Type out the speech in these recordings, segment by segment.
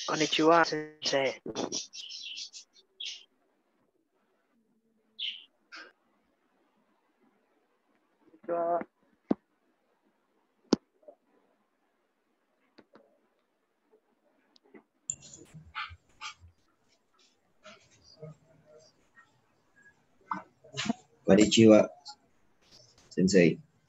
Konnichiwa, sensei. Konnichiwa, sensei.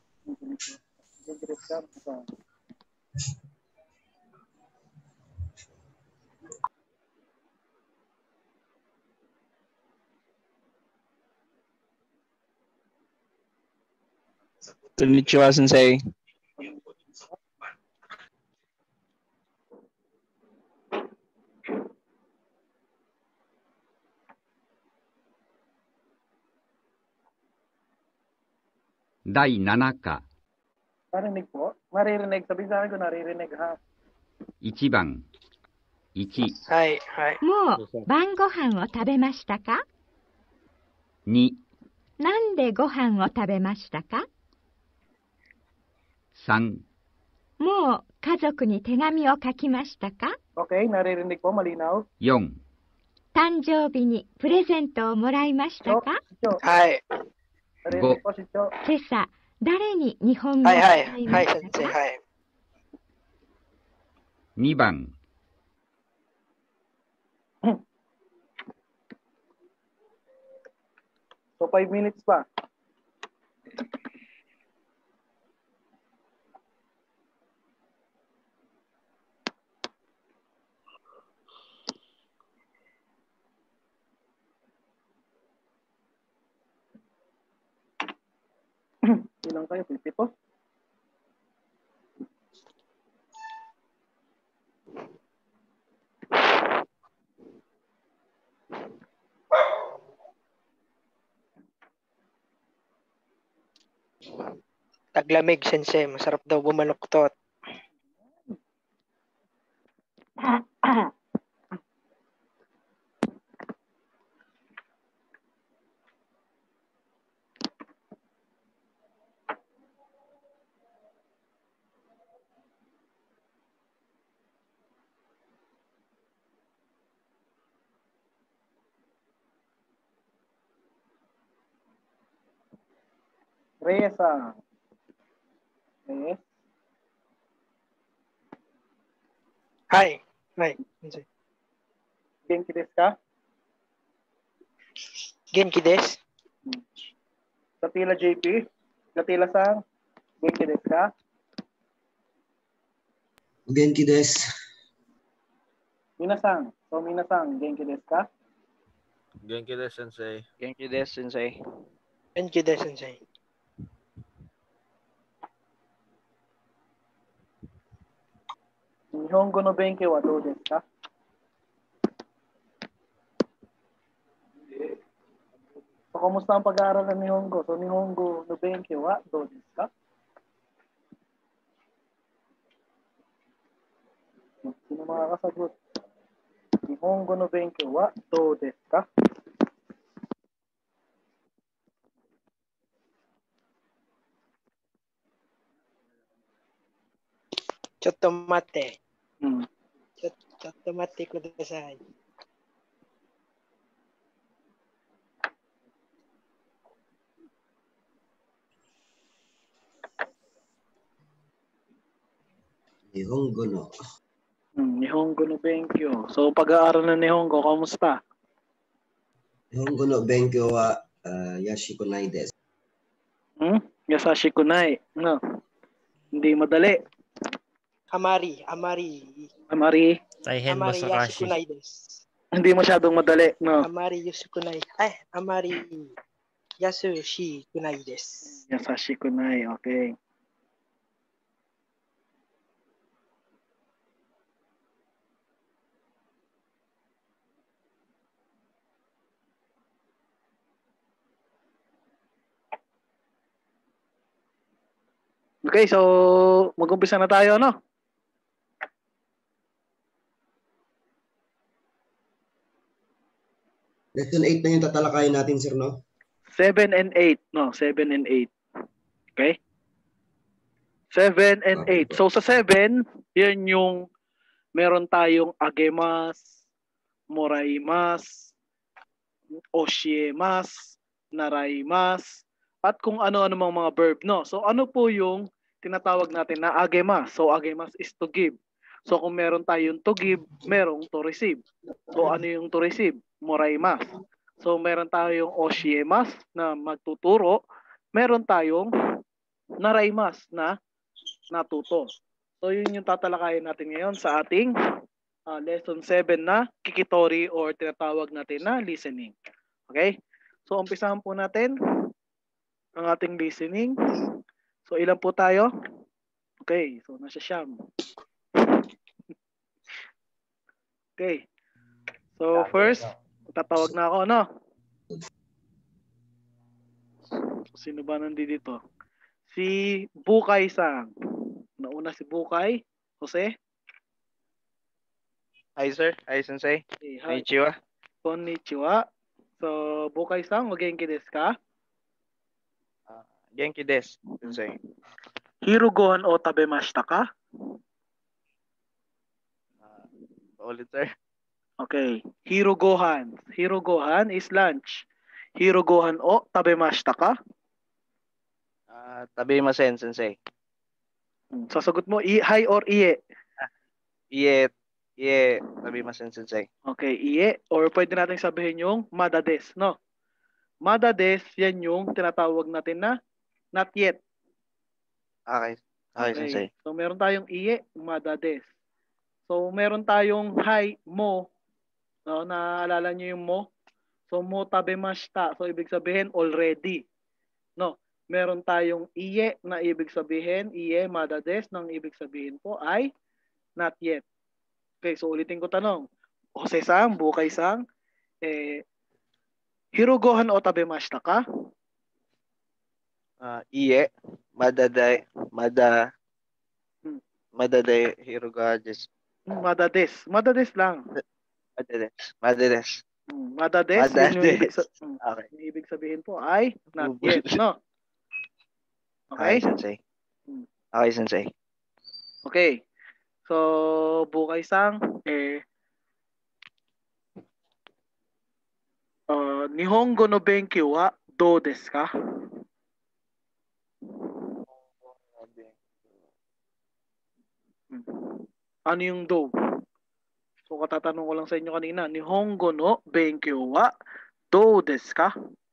Konnichiwa, sensei. Dai 7課 Narinig po? Maririnig. Sabihin sa akin kung naririnig ha. 1番1、 はい、はい。 もう晩ご飯を食べましたか？ 2、 なんでご飯を食べましたか？ 3、 もう家族に手紙を書きましたか？ Okay, naririnig po. Malinaw. 4、 誕生日にプレゼントをもらいましたか？ Cho. はい。 Narinig po si Cho. 今朝、誰に日本語をはい、はい。 習いはい、 ましたか？ 先生。はい。 2番 So, 5 minutes pa. Ilang kayo? 50 po? Taglamig, sensei. Masarap daw bumaluktot. Reyes. Reyes. はい。はい、先生。 Genki desu ka? 元気です。 Gatila JP? Gatila-san? Genki desu ka? Genki desu. Minasan. So, Minasan, genki desu ka? Genki desu, sensei. Genki desu, sensei. 元気です、先生。 Nihongo no benkyou wa dou desu ka? So, kumusta ang pag-aaral ng Nihongo? So, Nihongo no benkyou wa dou desu ka? Sino makakasagot? Nihongo no benkyou wa dou desu ka? ちょっと待って。 Hmm. ちょっと待ってください。 Nihongo no. Nihongo no benkyou. So, pag-aaral ng Nihongo, kamusta? Nihongo no benkyou wa yashikunai desu. Yasashi kunai. No. Hindi madali. Amari Amari. 大変難しい。 yasukunai desu. Hindi masyadong madali. No. Amari yasukunai. Amari yasushi-kunai desu. Yasashi kunai. Okay. Okay, so mag-umpisa na tayo, no? Lesson 8 na yung tatalakayin natin, sir, no? 7 and 8. No, 7 and 8. Okay? 7 and 8. So sa 7, yan yung meron tayong agemas, moraimas, oshiemas, naraimas, at kung ano-ano mga verb, no? So ano po yung tinatawag natin na agemas? So agemas is to give. So kung meron tayong to give, merong to receive. So ano yung to receive? Moraimas. So meron tayong oshiemas na magtuturo, meron tayong naraimas na natuto. So yun yung tatalakayin natin ngayon sa ating lesson 7 na kikitori or tinatawag natin na listening. Okay? So umpisahan po natin ang ating listening. So ilan po tayo? Okay, so nasa siyam. Okay. So first, tatawag na ako, ano? Sino ba nandito? Si Bukay-san. Nauna si Bukay. Jose? Hi, sir. Hi, sensei. Okay, hi. Konnichiwa. Konnichiwa. So, Bukay-san, o genki desu ka? Genki desu, sensei. Hirugohan o tabemashita ka? Ulit, sir. Okay. Hirugohan. Hirugohan is lunch. Hirugohan o tabemashita ka? Tabimasen, sensei. Sasagot mo, hi or iye? Iye, tabimasen, sensei. Okay, iye. Or pwede natin sabihin yung madades, no? Madades, yan yung tinatawag natin na not yet. Okay. Okay, sensei. So, meron tayong iye, madades. So, meron tayong hi, mo. No, naalala nyo yung mo? So, mo tabemashita. So, ibig sabihin, already. No, meron tayong iye na ibig sabihin, iye, madades, nang ibig sabihin po ay not yet. Okay, so ulitin ko tanong. Jose-san, Bukay-san, hirugohan o tabemashita ka? Iye, madaday hiruga desu. Madades. Madades lang. Madades. Madades, yun yung ibig, Okay. yung ibig sabihin po ay not yet, no? Okay, Okay? sensei. Okay, sensei. Okay. So, Bukay-san, Nihongo no benkyo wa do desu ka? Ano yung do? So, katatanong ko lang sa inyo kanina, Nihongo no benkyo wa do desu ka?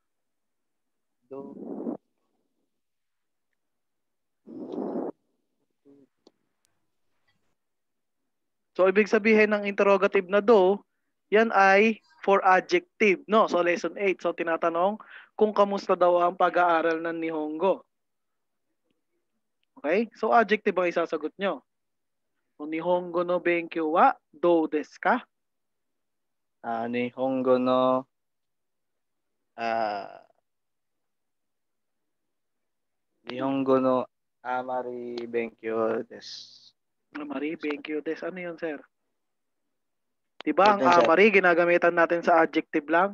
So, ibig sabihin ng interrogative na do, yan ay for adjective, no? So, lesson 8. So, tinatanong kung kamusta daw ang pag-aaral ng Nihongo. Okay? So, adjective ang isasagot nyo. So, Nihongo no benkyo wa do desu ka? Nihongo no Nihongo no amari benkyo desu. Amari, benkyo desu. Ano yun, sir? Diba ang Pwede, sir. amari, ginagamitan natin sa adjective lang?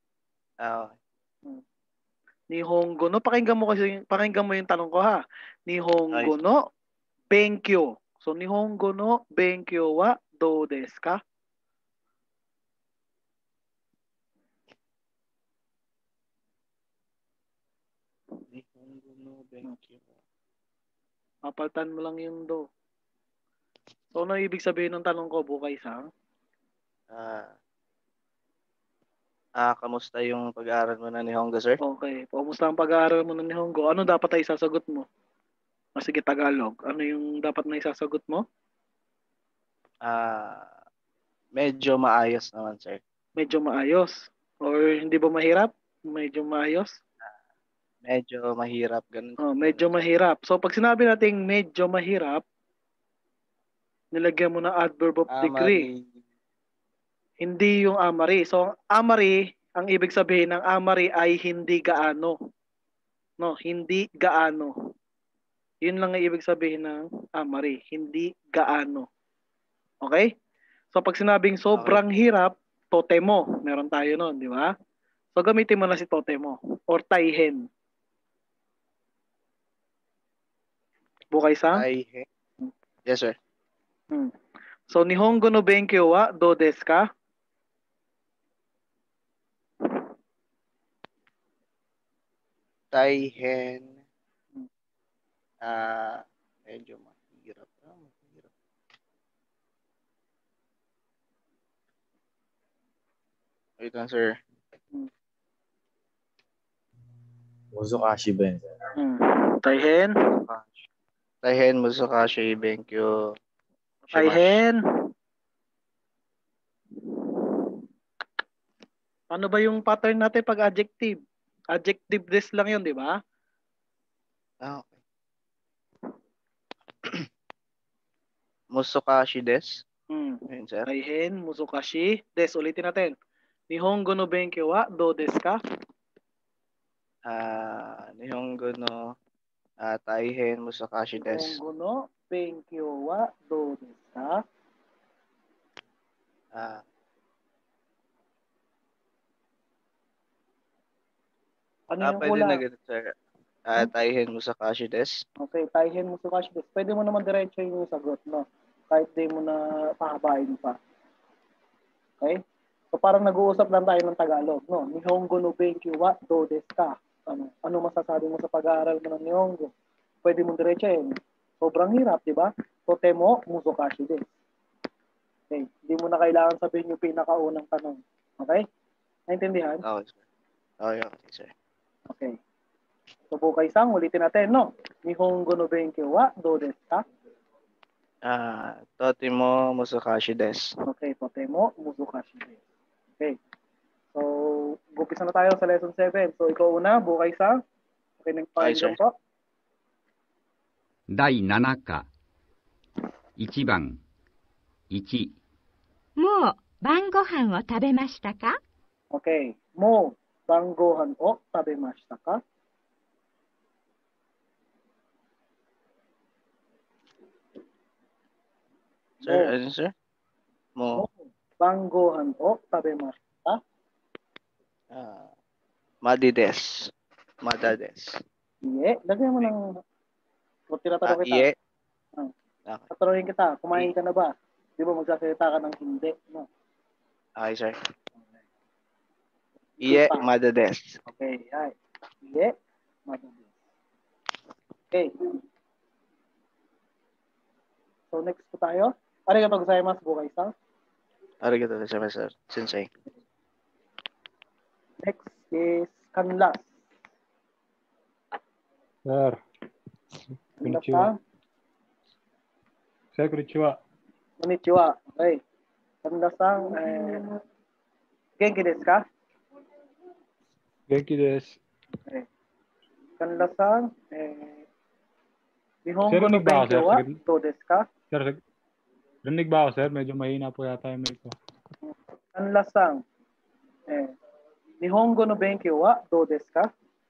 Nihongo no, pakinggan mo yung tanong ko, ha. Nihongo no benkyo. So, Nihongo no benkyo wa do desu ka? Nihongo no benkyo. Mapaltan mo lang yung do. So, ano ibig sabihin ng tanong ko, Bukay-san? Kamusta yung pag-aaral mo na Nihongo, sir? Okay. Kumusta ang pag-aaral mo ng Nihongo? Ano dapat ay isasagot mo? Sige, Tagalog. Ano yung dapat na isasagot mo? Medyo maayos naman, sir. Medyo maayos. Or hindi ba mahirap? Medyo maayos? Medyo mahirap, ganun. Medyo mahirap. So, pag sinabi natin medyo mahirap, nilagyan mo na adverb of degree. Hindi yung amari. So, amari, ang ibig sabihin ng amari ay hindi gaano. No, hindi gaano. Yun lang ang ibig sabihin ng amari. Hindi gaano. Okay? So, pag sinabing sobrang hirap, totemo. Meron tayo nun, di ba? So, gamitin mo na si totemo. Or taihen. Bukay-san? Yes, sir. So, Nihongo no Benkyou wa do desu ka? Taihen. Medyo mahirap. Mahirap. Wait lang, sir. Musukashi ba yun, sir? Taihen. Taihen Musukashi Benkyo. Taihen. Ano ba yung pattern natin pag adjective? Adjective des lang yun, di ba? Okay. Musukashi desu. Ayun, sir. Taihen Musukashi des. Ulitin natin. Nihongo no Benkyou wa do desu ka? Nihongo no Taihen Musukashi desu. Nihongo no Benkyou wa do desu ka? Ano yung Pwede kulang? na ganito, sir. Taihen Musukashi desu. Okay, Taihen Musukashi desu. Pwede mo naman diretso yung sagot, no? Kahit di mo na pahabain pa. Okay? So parang nag-uusap lang tayo ng Tagalog, no? Nihongo no Benkyou wa do desu ka? Ano masasabi mo sa pag-aaral mo ng Nihongo? Pwede mo diretsohin. Sobrang hirap, di ba? Totemo musukashi desu. Okay, hindi mo na kailangan sabihin yung pinakaunang tanong. Okay? Naintindihan? Okay, sir. Okay, sir. Okay. So, Bukay-san, ulitin natin, no? Nihongo no Benkyou wa do desu ka? Totemo Musukashi desu. Okay, totemo musukashi desu. Okay. So, umpisa na tayo sa lesson 7. So, ikaw una, Bukay-san. Okay, nagpa-enjoy po. 第7課1番1 もう晩ご飯を食べましたか？ Okay. Mo, banggohan o tabemashita ka? Sir, ano, sir? Mo. Banggohan o tabemashita ka? Madi desu. Mada desu. Iye. Lagyan mo ng... O tinatanong kita. Iye. Okay. Tatanungin kita, kumain ka na ba? Di ba magsasalita ka ng hindi? No? Okay, sir. Iye, mada desu. Okay, ay. Iye, mada desu. Okay. So next po tayo. Arigatou gozaimasu, Bukay-san. Arigatou gozaimasu, sir. Sensei. Next is Kanlas. Sir. Konnichiwa. Sir, konnichiwa. Konnichiwa. Okay. Kanlas-san, genki desu ka? Genki desu. Okay. Kanlas-san, Nihongo Sir, no rinig ba ako, Benkyou sir? wa do desu ka? Sir, rinig ba ako, sir? Medyo mahina po yata yung mic ko. Kanlas-san, Nihongo no Benkyou wa do desu ka?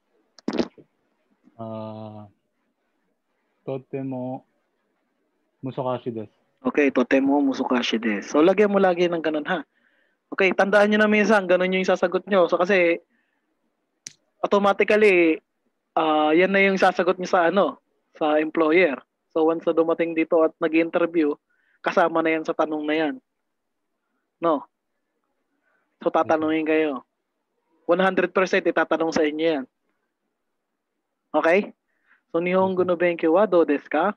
Totemo musukashi desu. Okay, totemo musukashi desu. So, lagyan mo lagi ng ganun, ha? Okay, tandaan nyo na minsan, ganun yung sasagot nyo. So, kasi, automatically, yan na yung sasagot nyo sa, sa employer. So, once na dumating dito at nag-interview, kasama na yan sa tanong na yan. No? So, tatanungin kayo. 100% itatanong sa inyo yan. Okay? So, Nihongo no Benkyou wa do desu ka?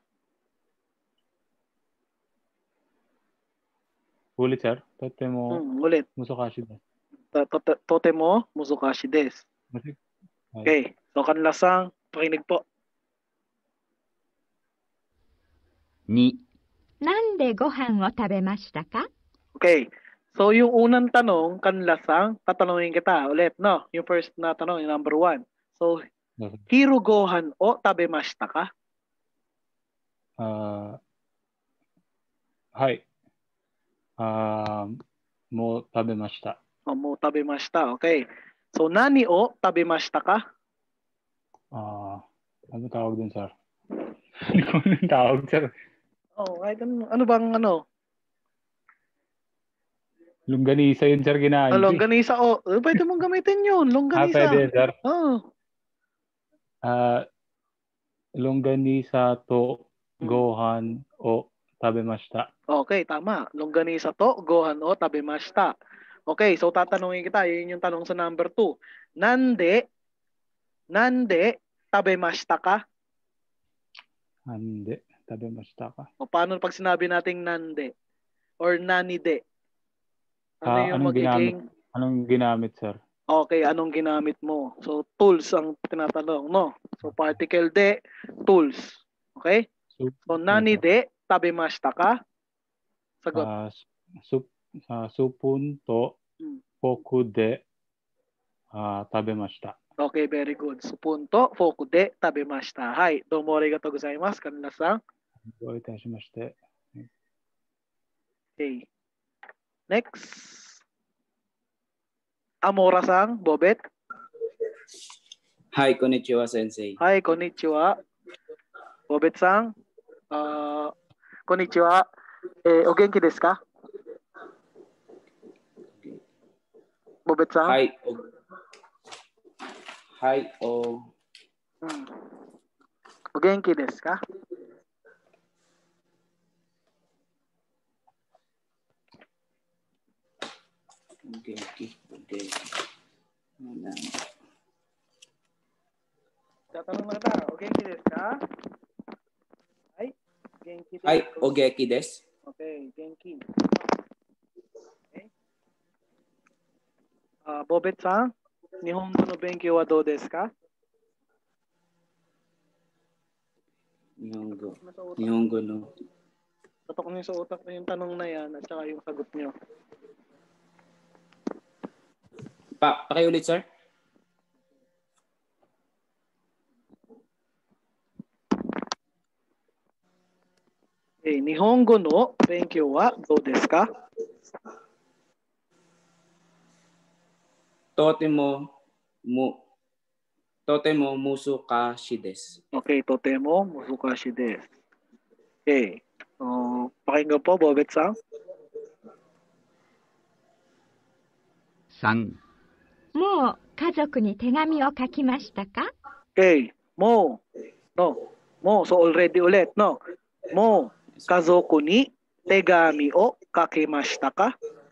Ulit, sir. Totemo Ulit. musukashi desu. Totemo musukashi desu. Okay. So, Kanlas-san, pakinig po. 2 なんでご飯を食べましたか？ Okay. So, yung unang tanong, Kanlas-san, tatanungin kita ulit, no? Yung first na tanong, yung number 1. So, Hiru gohan o tabemashita ka? Hai. Mo tabemashita. Mo tabemashita. Okay. So, nani o tabemashita ka? Ano tawag dun, sir? Hindi ko anong tawag, sir. Kahit ano bang Longganisa yun, sir, ginahin. Longganisa o. Pwede mong gamitin yun. Longganisa. Pwede, sir. Oh. Longganisa to gohan o tabemashita. Okay, tama. Longganisa to, gohan o tabemashita. Okay, so tatanungin kita, yun yung tanong sa number 2. Nande tabemashita ka? Nande tabemashita ka? O paano pag sinabi nating nande or nanide? Ano yung Anong magiging? Anong ginamit, sir? Okay, anong ginamit mo? So tools ang tinatanong, no? So particle de, tools. Okay? So nanide tabemashita ka? Sagot. Supun to foku de tabemashita. Okay, very good. Supunto, foku de tabemashita. Hai, domo arigatou gozaimasu, kanina-san. どういたしまして。 Okay. Next. Amora-san, Bobet. Hi, konnichiwa, sensei. Hi, konnichiwa. Bobet-san. Konnichiwa. O genki desu ka? Bobet-san. Hi, O genki desu ka? Genki. Tatanong na kita. O genki desu ka? Hi. Genki desu. Hi, o genki desu. Okay, genki. Okay. Bobet-san, Nihongo no benkyou wa dou desu ka? Nihongo no. Tatok niyo sa utak na yung tanong na yan at saka yung sagot niyo. Pakiulit, sir. Okay, Nihongo no benkyou wa dou desu ka? Totemo musukashi desu. Okay, totemo musukashi desu. Okay. Pakinggan po, Bobet-san. 3、 もう家族に手紙を書きましたか？ Okay. Mo. No. Mo. So already ulit. No. Mo. Kazoku ni tegami o kakimashita ka?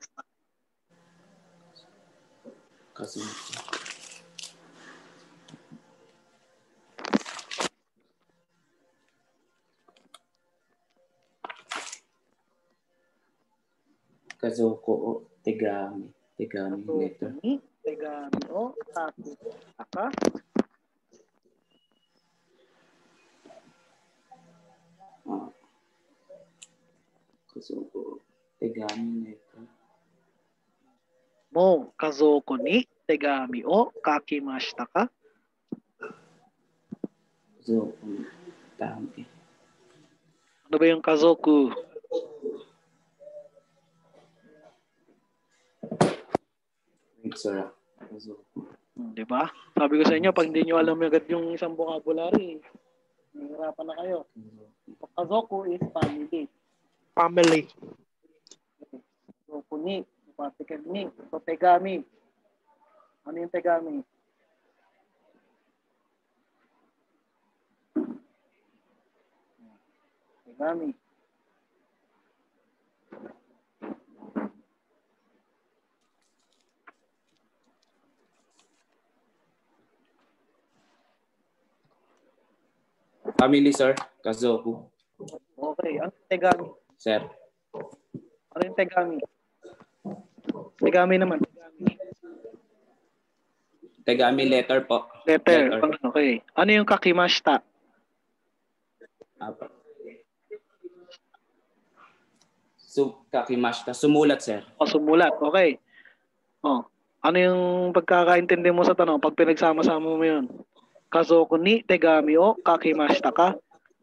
Kazoku o tegami. Tegami letter. Tegami o kakimashita ka? Kazoku o tegami letter. Mo. Kazoku ni tegami o kakimashita ka? Kazoku tami. Ano ba yung kazoku? Sir. Diba? Sabi ko sa inyo, pag hindi nyo alam agad yung isang vocabulary, nahihirapan na kayo. Kazoku is family. Family. Kazoku ni, particle ni. So, tegami. Ano yung tegami? Tegami. Family, sir. Kazoku. Okay. Ano yung tegami? Sir. Ano yung tegami? Tegami naman. Tegami letter po. Letter. Okay. Ano yung kakimashita? Kakimashita. Sumulat, sir. Sumulat. Okay. Ano yung pagkakaintindi mo sa tanong pag pinagsama-sama mo yun? Kazoku ni tegami o kakimashita ka?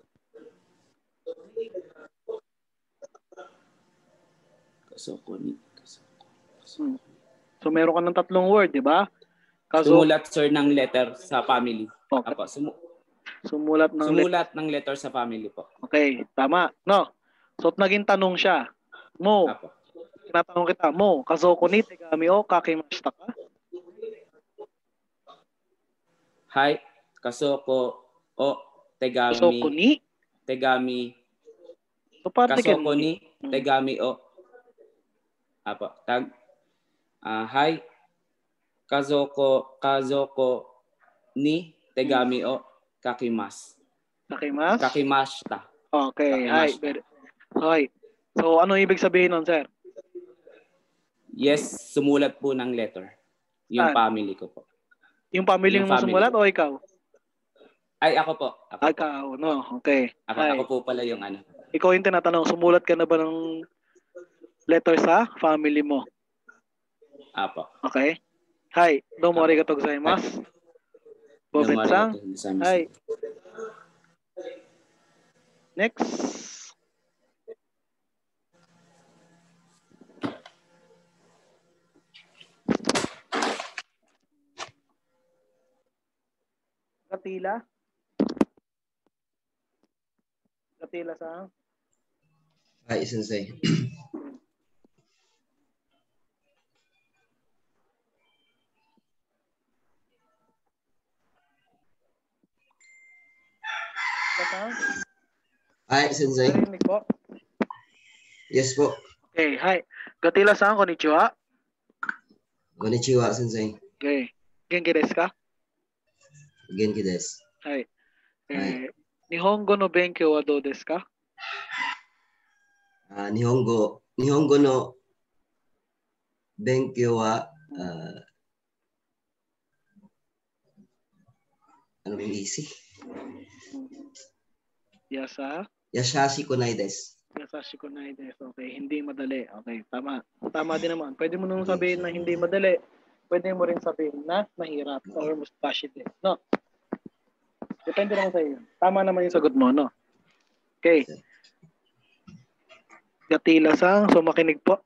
Kazoku ni. So meron ka ng tatlong word, di ba? Sumulat, sir, ng letter sa family. Okay. Apo, Sumulat ng letter sa family po. Okay, tama. No. So naging tanong siya. Mo. Apo. Tinatanong kita, mo, kazoku ni tegami o kakimashita ka? Hi, kazoku o tegami. Kazoku ni Tegami So, particle Kasoko ni Tegami o. Apo. Hi. Kazoko ni Tegami o kakimas. Kakimas? Kakimashita. Okay. Kakimashita. Hi. So, ano ibig sabihin nun, sir? Yes, sumulat po ng letter. Yung Saan? family ko po. Yung family Yung mo family sumulat ko. o ikaw? Ay, ako po. Ikaw, no? Okay. Ako po pala yung ano. Ikaw yung tinatanong, sumulat ka na ba ng letter sa family mo? Apo. Okay. Hi. Domo arigatou gozaimasu. Bobet-san. Hi. Next. Katila. Katila-san. Hi, Sensei. Hi, Sensei. Narinig po? Yes po. Okay, hi. Gatila-san, konnichiwa. Konnichiwa, Sensei. Okay. Genki desu ka? Genki desu. Hi. Nihongo no benkyou wa dou desu ka? Nihongo no benkyou wa ano yung easy? Yasashi konai desu. Yasashi konai desu. Okay, hindi madali. Okay, tama. Tama din naman. Pwede mo nung sabihin na hindi madali. Pwede mo rin sabihin na mahirap or mustashi desu. No? Depende naman sa iyo. Tama naman yung sagot mo, no? Okay. Gatila-san, so makinig po.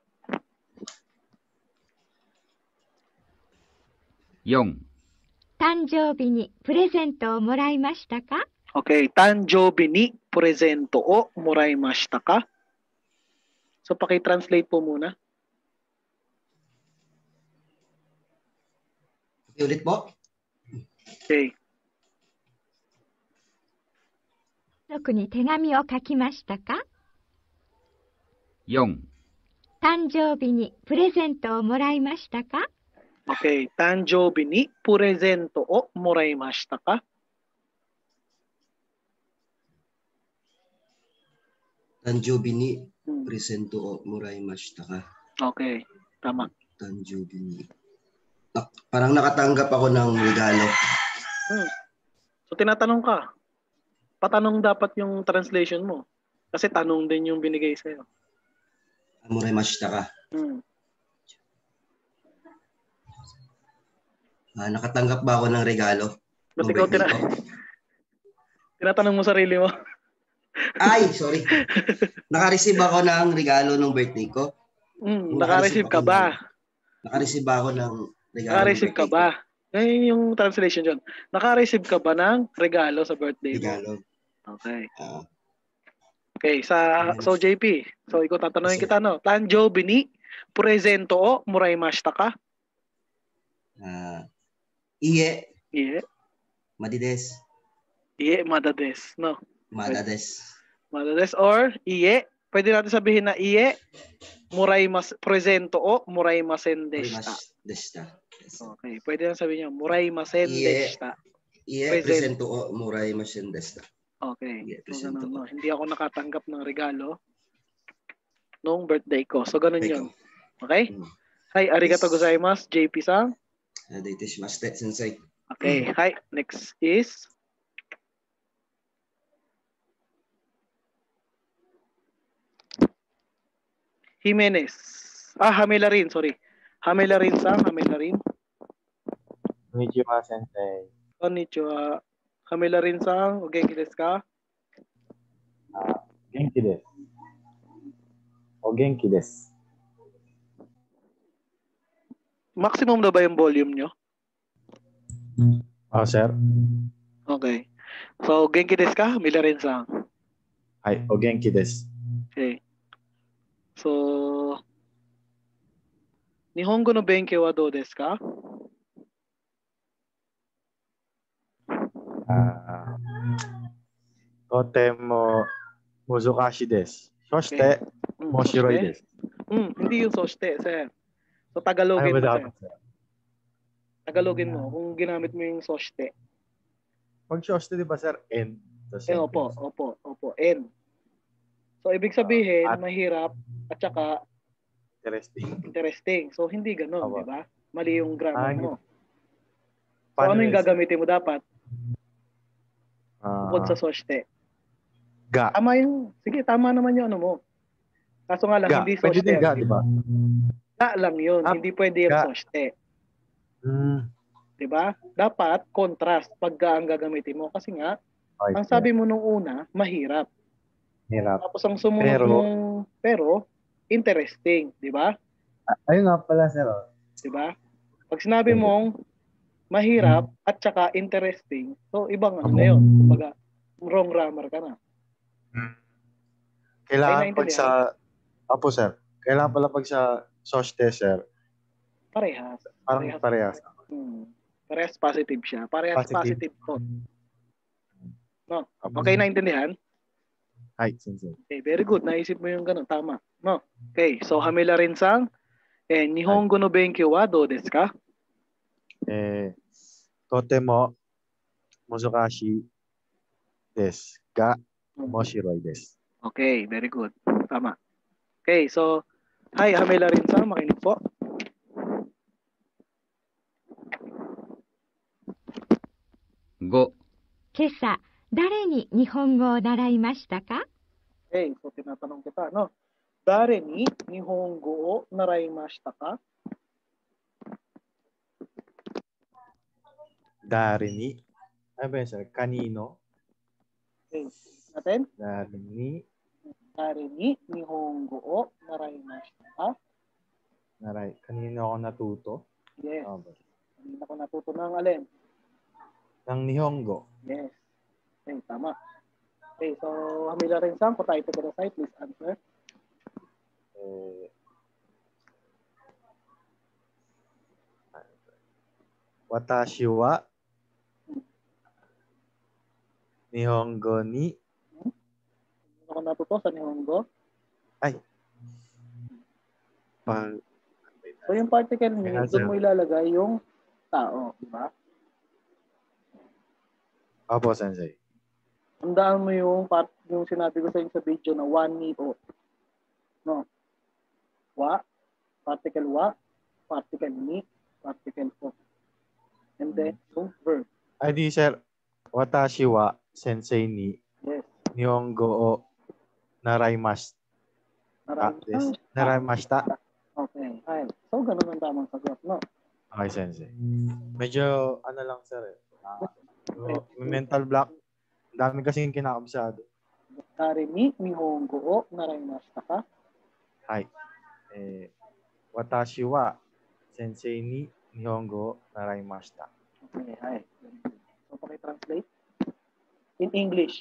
4、 誕生日にプレゼントをもらいましたか？ Okay, tanjobi ni presento o moraimashita ka? So, paki-translate po muna. Ulit po. Okay. 家族に手紙を書きましたか？ 4、 誕生日にプレゼントをもらいましたか？ Okay, tanjobi ni presento o moraimashita ka? Tanjobi ni presento o moraimashita ka? Okay, tama. Tanjobi ni. Parang nakatanggap ako ng regalo. So, tinatanong ka. Patanong dapat yung translation mo. Kasi tanong din yung binigay sa'yo. Moraimashita ka? Nakatanggap ba ako ng regalo? Ba't ikaw tinatanong mo sarili mo? Ay, sorry. Naka-receive ako ng regalo ng birthday ko. Naka-receive ka ba? Naka-receive ako ng regalo. Naka-receive ka ba? Ngayon yung translation dyan. Naka-receive ka ba ng regalo sa birthday mo? Regalo. Okay. Okay, so JP, so ikaw tatanungin kita, no? Tanjobi ni presento o moraimashita ka? Iye. Iye. Madi desu. Iye, mada desu, no? Mada desu. Mada desu or iye. Pwede natin sabihin na iye, presento o moraimasen deshita. Okay, pwede natin sabihin nyo, moraimasen deshita. Iye, presento o moraimasen deshita. Okay. So, ganun, no? Hindi ako nakatanggap ng regalo noong birthday ko. So, ganun yun. Okay? Hi, arigatou gozaimasu, JP-san. Deiteshimashite, sensei. Okay. Hi, next is Jimenez. Hamelarin, sorry. Hamelarin-san, Hamelarin. Konnichiwa, sensei. Konnichiwa. Hamelarin-san, o genki desu ka? Genki desu. O genki desu. Maximum na ba yung volume nyo? Sir. Okay. So, genki desu ka? Hamelarin-san. Hai, o genki desu. Okay. So, Nihongo no benkyou wa dou desu ka? Totemo muzukashi desu. Soshite, moshiroi soshite. desu. Hindi yung soshite, sir. So, Ano Tagalogin ba mo, sir. dapat, sir? Tagalogin mo kung ginamit mo yung soshite. Pag soshite, di ba, sir, end the Opo, sentence? opo. N. So, ibig sabihin, At- mahirap at saka Interesting. interesting. So, hindi ganun, Opo. di ba? Mali yung grammar Hindi. mo. So, Paano ano yung yun, sir? gagamitin mo dapat? Bukod sa soshite. Ga. Tama yung, sige, tama naman yung ano mo. Kaso nga lang, Ga. hindi Pwede soshite. din ga, di ba? Ga lang yun, hindi pwede yung ga. soshite. Hmm. Di ba? Dapat contrast pag ga ang gagamitin mo. Kasi nga, Okay, ang sabi mo nung una, mahirap. Hirap. Tapos ang sumunod Pero- mong, pero, interesting. Di ba? Ayun nga pala, sir. Oh. Di ba? Pag sinabi mong mahirap at saka interesting, so ibang ano na yun. Kumbaga, wrong grammar ka na. Kailangan Ay, pag sa... Apo, sir. Kailangan pala pag sa soshite, sir. Parehas. Parang parehas. Parehas positive siya. Parehas Positive. positive to. No? Okay, naintindihan? Hi, sensei. Okay, very good. Naisip mo yung gano'n. Tama. No? Okay, so hamila rin sang Nihongo no benkyou wa dou desu ka? Totemo musukashi desu ga moshiroi desu. Okay, very good. Tama. Okay, so hi, hamila rin sang, makinig po. Go. 今朝、誰に日本語を習いましたか？ Okay, so tinatanong kita, no? Dare ni Nihongo o naraimashita ka? Dari ni. Ano ba yun, sir? Kanino? Okay, natin? Dari ni. Dare ni Nihongo o naraimashita ka? Naray. Kanino ako natuto? Yes. Oh, ba? Kanina ko natuto ng alin? Ng Nihongo. Yes. Okay, tama. Okay, so hamila rin sang, kung tayo to the site, please answer. Watashi wa Nihongo ni Ano ko natuto sa Nihongo? pag So yung particle ni, Kaya, doon sir. mo ilalagay yung tao, di ba? Opo, sensei. Tandaan mo yung sinabi ko sa inyo sa video na one ni o. No? Wa, particle wa, particle ni, particle o. And then, yung verb. Ay, di, sir. Watashi wa sensei ni Yes. Nihongo o naraimashita. Naraimashita. Okay. Ay, so, ganun ang tamang sagot, no? Okay, sensei. Medyo, ano lang, sir. May mental block. Ang dami kasing kinakabisado. Dare ni Nihongo o naraimashita ka? Hi. Watashi wa sensei ni Nihongo o naraimashita. Okay, hi. So, pakitranslate. In English.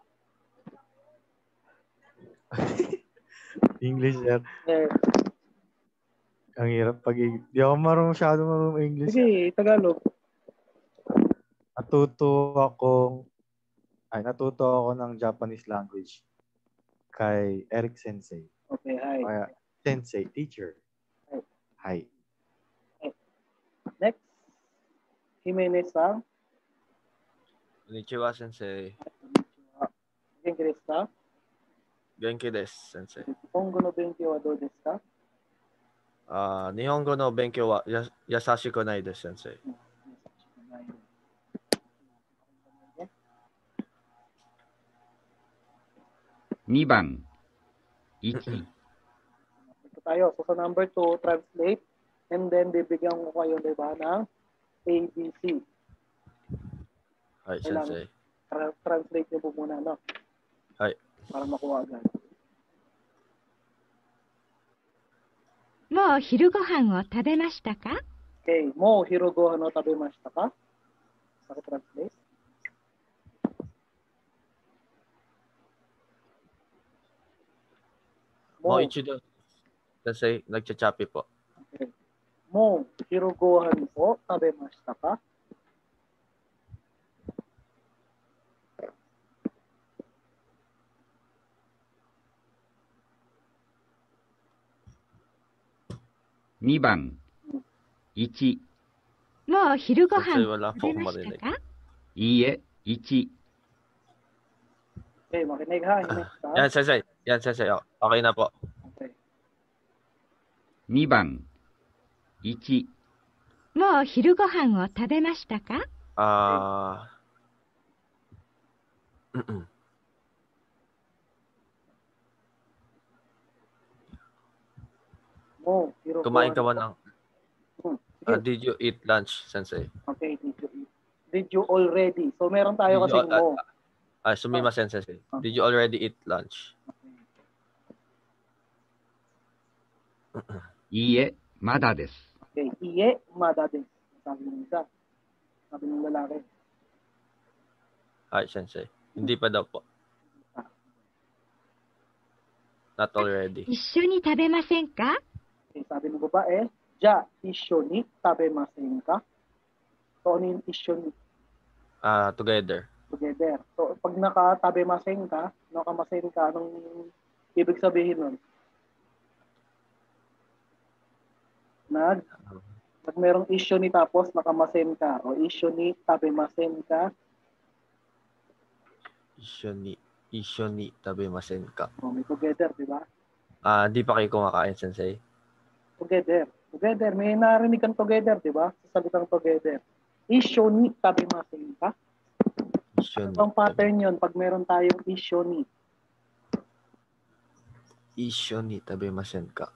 English, sir. There. Ang hirap pag di ako masyado marunong English. Sige, Tagalog. Natuto ako ng Japanese language kay Eric Sensei. Okay, hi. Kaya, Sensei, teacher. Hi. Next. Jimenez-san. Konnichiwa, sensei. Genki desu ka? Genki desu, sensei. Nihongo no benkyou wa dou desu ka? Nihongo no benkyou wa yasashiku nai desu, sensei. Niban. Ichi. Ito tayo. So, sa number 2, translate. And then, bibigyan ko kayo, di ba, ng ABC. Hi, sensei. Translate nyo po muna, no? Hi. Para makuha agad. もう昼ご飯を食べましたか？ Okay. Mo hirogohan no tabemashita ka? Paki-translate. Mo ichido, sensei, nagchachapi po. Okay. Mo hirogohan po tabemashita ka? 2番、1、 もう昼ご飯 Sensei, wala 食 po べ akong ました marinig. か？ いいえ、1、 Okay, makinig ha. Yung next ha. Yan, Sensei. Yan, Sensei. Oh, okay na po. Okay. 2番、1、 もう昼ご飯を食べましたか？ Mo, hero Kumain ka ba buwan. ng... Sige. did you eat lunch, Sensei? Okay, did you already? So meron tayo Did you kasing mo. sumimasen, Sensei. Did you already eat lunch? いいえ、まだです。 Okay, iye, mada din. Sabi ng isa. Sabi ng lalaki. Ay, Sensei. Hindi pa daw po. Not already. 一緒に食べませんか？ Okay, sabi ng babae, ja, isyo ni tabemasen ka? So, ano yung isyo ni? Together. Together. So, pag naka-tabemasen ka, anong ibig sabihin nun? Pag merong isyo ni tapos nakamasen ka, o isyo ni tabemasen ka, Isyo ni tabemasen ka. o may together, di ba? Di pa kayo kumakain, Sensei. Together. Together. May narinig kang together, di ba? Sa salitang together. Isyo ni tabemasen ka. Isyo ni. Ang pattern yun, pag meron tayong isyo ni. Isyo ni tabemasen ka.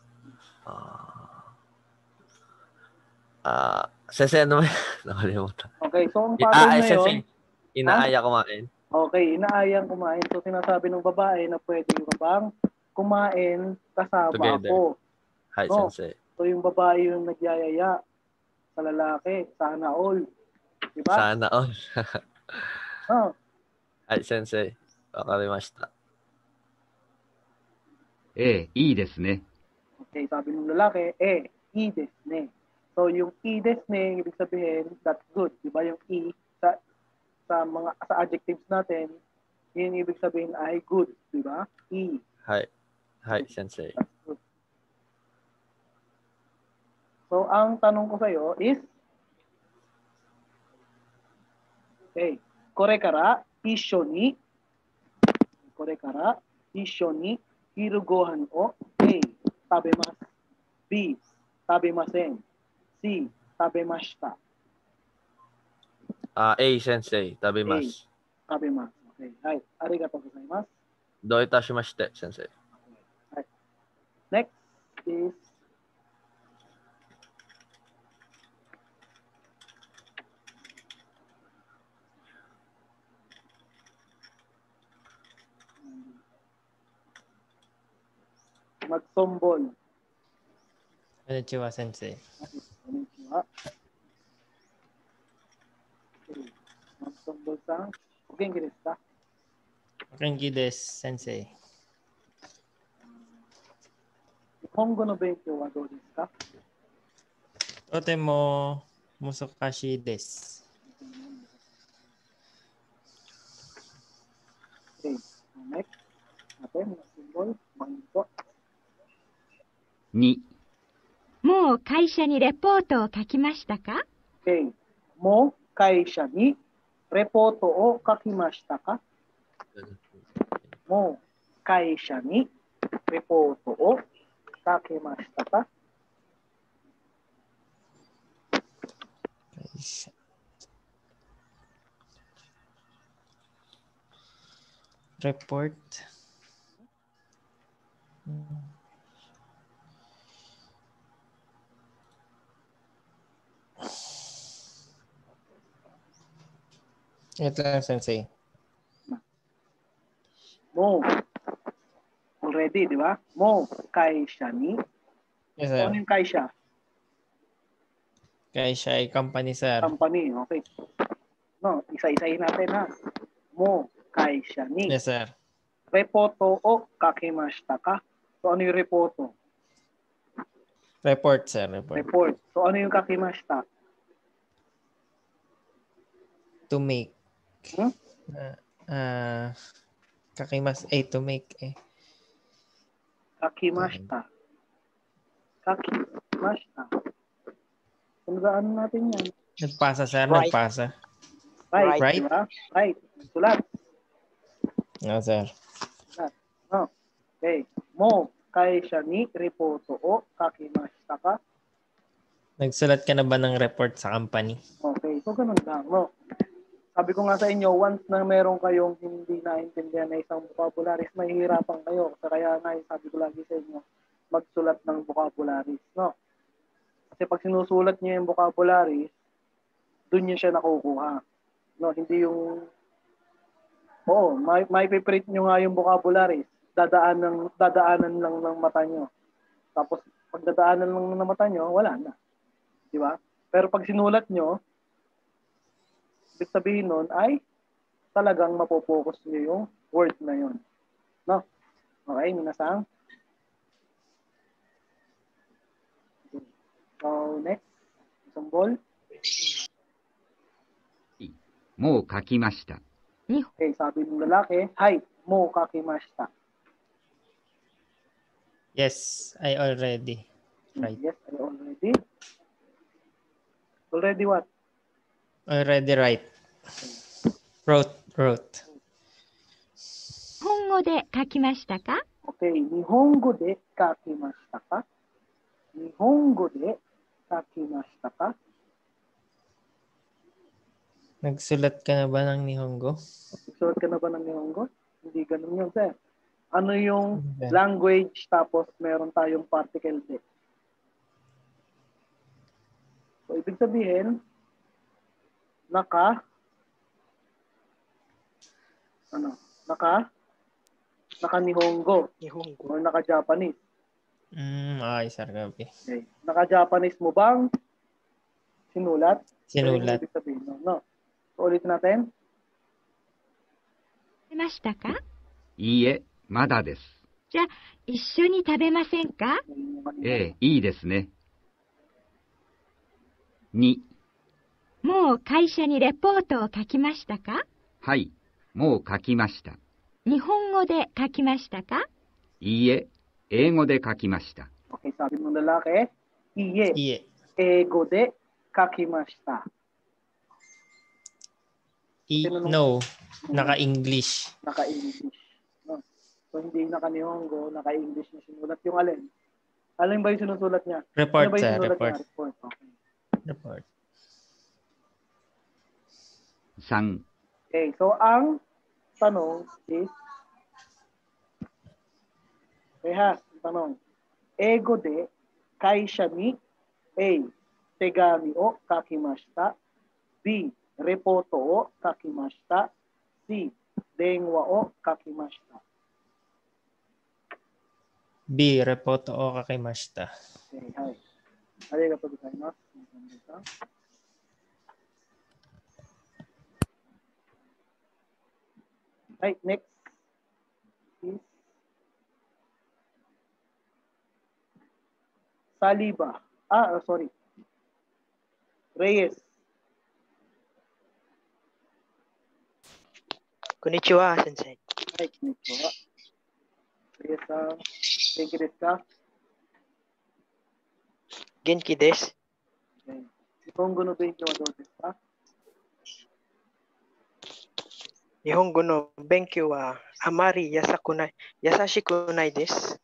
Sensei, ano ba? Nakalimutan. Okay, so ang pattern na yun, Sensei, inaaya kumain. okay, inaayang kumain. So sinasabi ng babae na pwede ka bang kumain kasama Together. ako. Hi, No. Sensei. So yung babae yung nagyayaya sa lalaki, sana all. Diba? Sana all. Oh, Hi, Sensei. Wakarimashita. ええ、いいですね。 okay, sabi ng lalaki, i desu ne. So yung i desu ne, ibig sabihin, that's good. Diba yung i sa adjectives natin, yun ibig sabihin ay good. Diba? I. Hi, Sensei. That's good. So, ang tanong ko sa'yo is, okay, kore kara, isyo ni, hiru gohan o, A, tabemasu, B, tabemasen, C, tabemashita. A, Sensei. Tabemasu. Tabemasu. Okay, hai, arigatou gozaimasu. Do itashimashite, Sensei. Next is magsombol. Konnichiwa, Sensei. Konnichiwa. Okay. Magsombol sa Genki desu ka? Genki desu, Sensei. 日本語の勉強はどうですか？ とても難しいです。 Okay. Next. Natin, magsombol. Manginto. 2、 もう会社にレポートを書きましたか？ Okay. Mo会社にレポートを書きましたか？もう会社にレポートを書きましたか？ 会社。レポート。Ito lang, Sensei. Mo. Already, di ba? Mo, kaisha ni. Yes, So, sir. ano yung kaisha? Kaisha ay company, sir. Company, okay. No, isa-isahin natin ha. Mo, kaisha ni. Yes, sir. Repoto o kakimashita ka? So, ano yung repoto? Report, sir. Report. Report. So, ano yung kakimashita? To make. Hmm? Kakimas, to make. Kakimashita. Kaki. kakimashita. Tandaan natin yan. Nagpasa, sir. Right. Nagpasa. Right. Right? Diba? Right. Sulat. No, sir. Sulat. No. Okay. Mo, kaisha ni reporto o kakimashita ka. Nagsulat ka na ba ng report sa company? Okay. So, ganun lang. No? Sabi ko nga sa inyo, once na meron kayong hindi naintindihan na isang vocabularies, mahihirapan kayo. Kaya nga, sabi ko lagi sa inyo, magsulat ng vocabularies. No? Kasi pag sinusulat niyo yung vocabularies, doon niyo siya nakukuha. No? Hindi yung, may piprint nyo nga yung vocabularies, dadaanan lang ng mata nyo. Tapos, pag dadaanan lang ng mata nyo, wala na. Di ba? Pero pag sinulat nyo, ibig sabihin nun ay talagang mapopokus nyo yung word na yun. No? Okay, minasang. So, next. Isang ball. もう書きました。 Okay, sabi ng lalaki, Hai, mo kakimashita. Yes, I already. Right. Yes, I already. Already what? Already right. Wrote. 日本語で書きましたか？ Okay, 日本語で書きましたか？日本語で書きましたか？ Nagsulat ka na ba ng Nihongo? Nagsulat ka na ba ng Nihongo? Hindi ganun yun, sir. Ano yung Okay. language tapos meron tayong particle de? So, ibig sabihin, naka Nihongo Nihongo. or naka Japanese. Okay, sir. Gabi. Okay. Naka Japanese mo bang sinulat? Sinulat. Ibig sabihin, no. So, ulit natin. 食べましたか？ いいえ、まだです。 じゃあ、一緒に食べませんか？ ええ、いいですね。2、 もう会社にレポートを書きましたか？ はい、もう書きました。 日本語で書きましたか？ いいえ、英語で書きました。 Okay, sabi ng lalaki, iye, Iye. ego de kakimashita. No. Naka-English. Naka-English. No? So, hindi naka-Nihongo, naka-English na sinulat. Yung alin? Alin ba yung sinusulat niya? Report, Ano ba yung sir. sinulat Report. niya? Report. Okay. Report. 3、 Okay, so ang tanong is, ang tanong, ego de kaisha ni A, tegami o kakimashita, B, repoto o kakimashita, C, denwa o kakimashita. B. Repoto o kakimashita. Okay, hi. Arigatou gozaimasu. Right, next is Saliba. Sorry. Reyes. Konnichiwa, sensei. Right, konnichiwa. Reyes, genki desu ka? Genki desu. Okay. Nihongo no benkyou wa dou desu ka? Nihongo no benkyou wa amari yasashiku nai desu.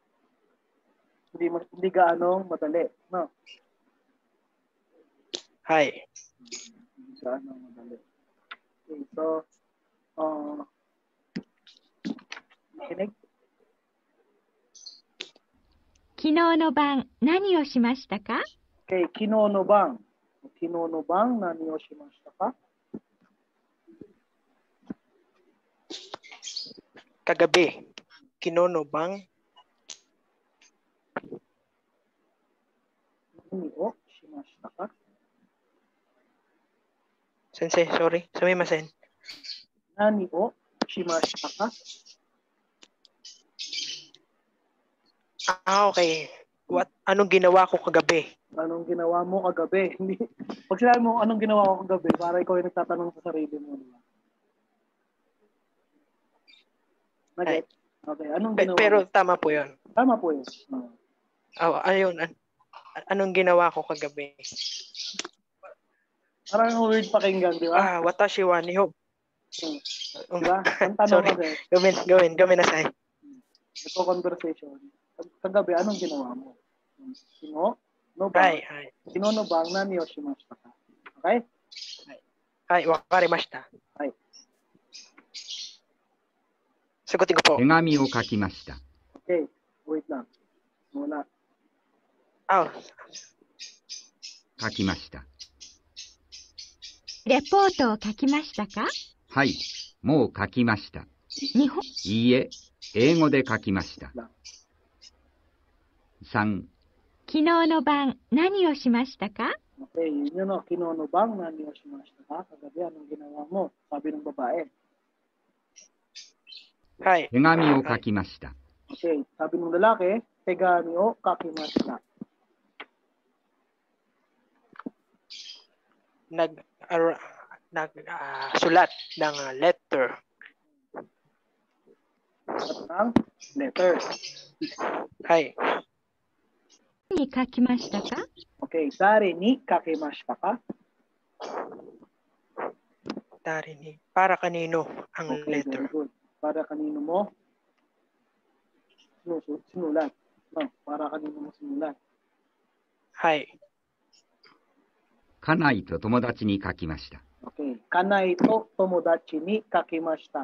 Hindi gaano madali, no? Hai. Hindi gaano madali. Okay, so, kinig? 昨日の晩、何をしましたか？ Okay, kino no bang? Kino no bang nani o shimashita ka? Kagabi. Kinono bang? Nani o shimashita ka? Sensei, sorry. Sumimasen. Nani o shimashita ka? Okay. Anong ginawa ko kagabi? Anong ginawa mo kagabi? Hindi. Pag sinabi mo anong ginawa ko kagabi, para ikaw ay nagtatanong sa sarili mo. Diba? Okay. Okay. Anong ginawa Pero mo? tama po yun. Tama po yun. Ayun. Anong ginawa ko kagabi? Parang weird pakinggan, di ba? Watashi wa nihon. Diba? Ang tanong Sorry. kasi, Gawin na sa'yo. nagko-conversation. Kagabi, anong ginawa mo? Sino? No bang? Sino no bang nani o shimashita ka? Okay? Wakarimashita. Sagutin ko po. 手紙を書きました。 Okay, wait lang. Wala. 書きました。 レポートを書きましたか？ はい、もう書きました。 日本。 いいえ、英語で書きました。3、 昨日の晩何をしましたか？ Okay, yun yun o. Kinono bang nani o shimashita ka? Kagabi, anong ginawa mo? Sabi ng babae. 手紙を書きました。 Okay, sabi ng lalaki, tegami o kakimashita. Sulat ng letter. Letter. に書きましたか？ Okay, dari ni kakimashita ka? Dari ni. Para kanino ang letter? Very good. Para kanino mo? Sinulat. No, para kanino mo sinulat? 家内と友達に書きました。 Okay. Kanai to tomodachi ni kakimashita.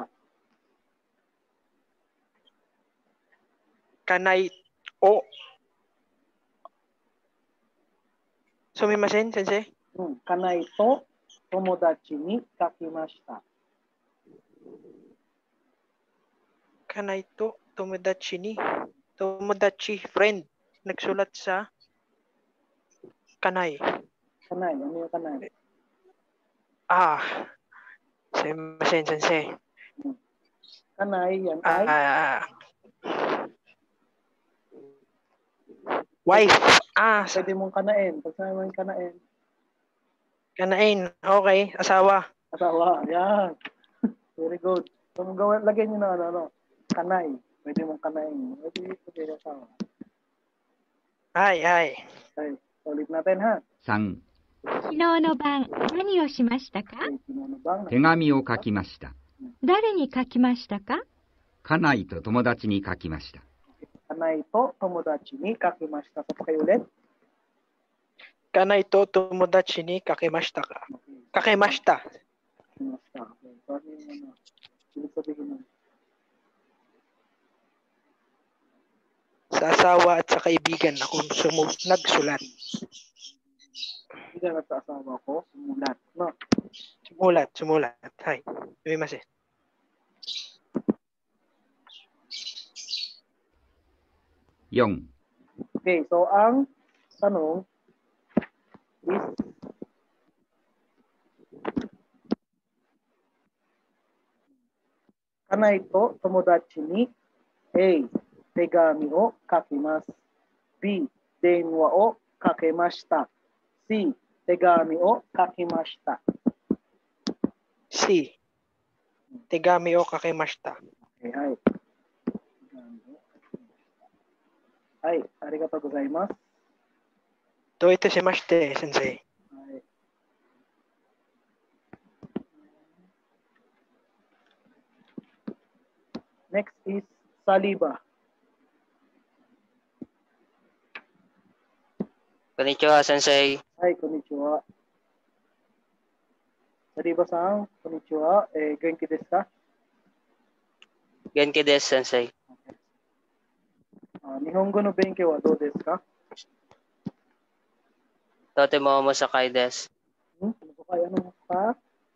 Kanai o. Sumimasen, sensei? Kanai to tomodachi ni kakimashita. Kanai to tomodachi ni. Tomodachi, friend. Nagsulat sa kanai. Kanai, ano yung kanai? Sumimasen, sensei. Kanai, yan ay? Wife. Pwede mong kanain. Pag sinabi mo yung kanain. Kanain. Okay. Asawa. Asawa. Yan. Very good. So, lagyan nyo na ano. Kanay. Pwede mong kanain. Pwede asawa. Okay. Ulit natin ha. 3、 昨日の晩何をしましたか？ 手紙を書きました。 誰に書きましたか？ 家内と友達に書きました。 Kanay to tomodachi ni kakimashita. So, pakiulit. Kanay to tomodachi ni kakimashita ka. Kakimashita. Sa asawa at sa kaibigan ako nagsulat. Kaibigan at sa asawa ko, sumulat. No? Sumulat. Hay. Sumimasen. Yung. Okay, so ang tanong is kanai to tomodachi ni A. Tegami o kakimasu. B. Denwa o kakemashita. C. Tegami o kakimashita. C. Tegami o kakimashita. Okay, hi. Hi, arigatou gozaimasu. Doite shimashite, sensei. Next is saliva. Konnichiwa, sensei. Hi, konnichiwa. Saliva-san, konnichiwa. Genki desu ka? Genki desu, sensei. Nihongo no benkyou wa dou desu ka? Totemo musakai desu. Ano ka?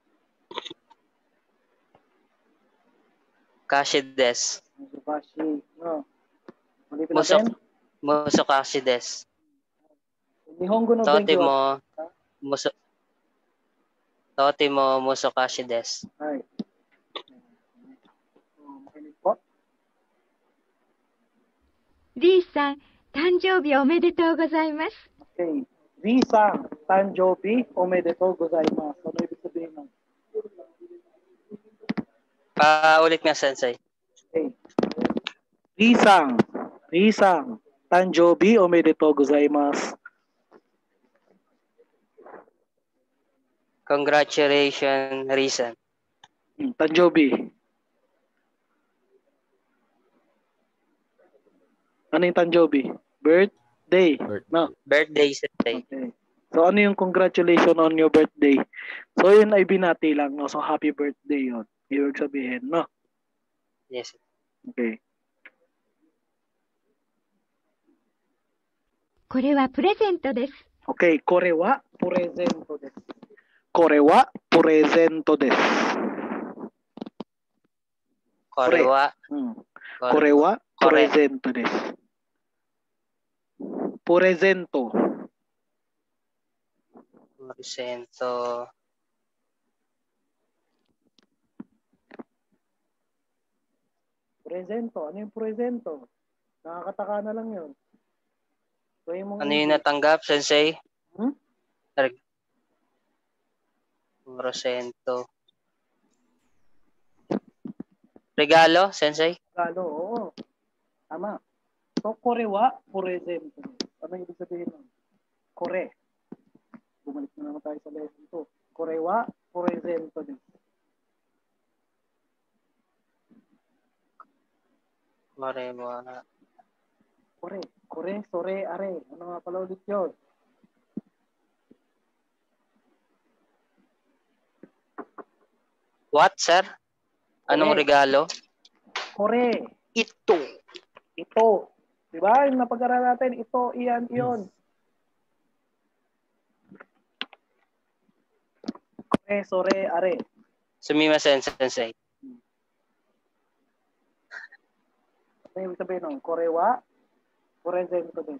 Kashi desu. Kashi. No. Ulitin natin. Musukashi desu. Nihongo no benkyou wa? Totemo musukashi desu. Hi. Makinig po. V さん、誕生日おめでとうございます。 Okay. V-san, Tanjobi, omedetou gozaimasu. Ano ibig sabihin nun? Ulit nga, sensei. Okay. V-san, Tanjobi, omedetou gozaimasu. Congratulations, Risan. Tanjobi. Ano yung Tanjobi? Birthday. No. Birthday, Sensei. Okay. So ano yung congratulations on your birthday? So yun ay binati lang, no? So happy birthday yun. Ibig sabihin, no? Yes. Okay. これはプレゼントです。 Okay, これはプレゼントです。これはプレゼントです。 これは、 これはプレゼントです。プレゼント。 プレゼント。 Presento. Ano yung presento? Nakakataka na lang yun. So, yung Ano yung natanggap, Sensei? Presento. Regalo, Sensei? Regalo, oo. Tama. So, kore wa presento. Ano yung ibig sabihin nun? Kore. Bumalik na naman tayo sa lesson 2. Kore wa presento din. Kore, sore, are. Ano nga pala ulit yun? What, sir? Anong regalo? Kore. Ito. Diba? Yung napag-aralan natin, ito, iyan, iyon. Kore, sore, are. Sumimasen, Sensei. Ano yung sabihin nun? Kore wa presento din.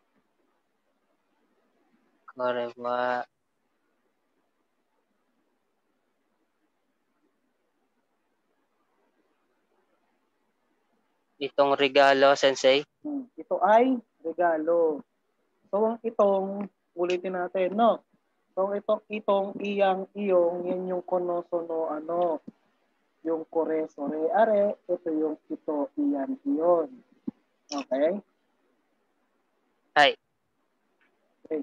Kore wa. Itong regalo, Sensei? Ito ay regalo. So, ang itong, ulitin natin, no? So, itong, iyang, iyong, yan yung konosono, ano, yung kore, sore, are, ito yung ito, iyan, iyon. Okay? Hi. Okay.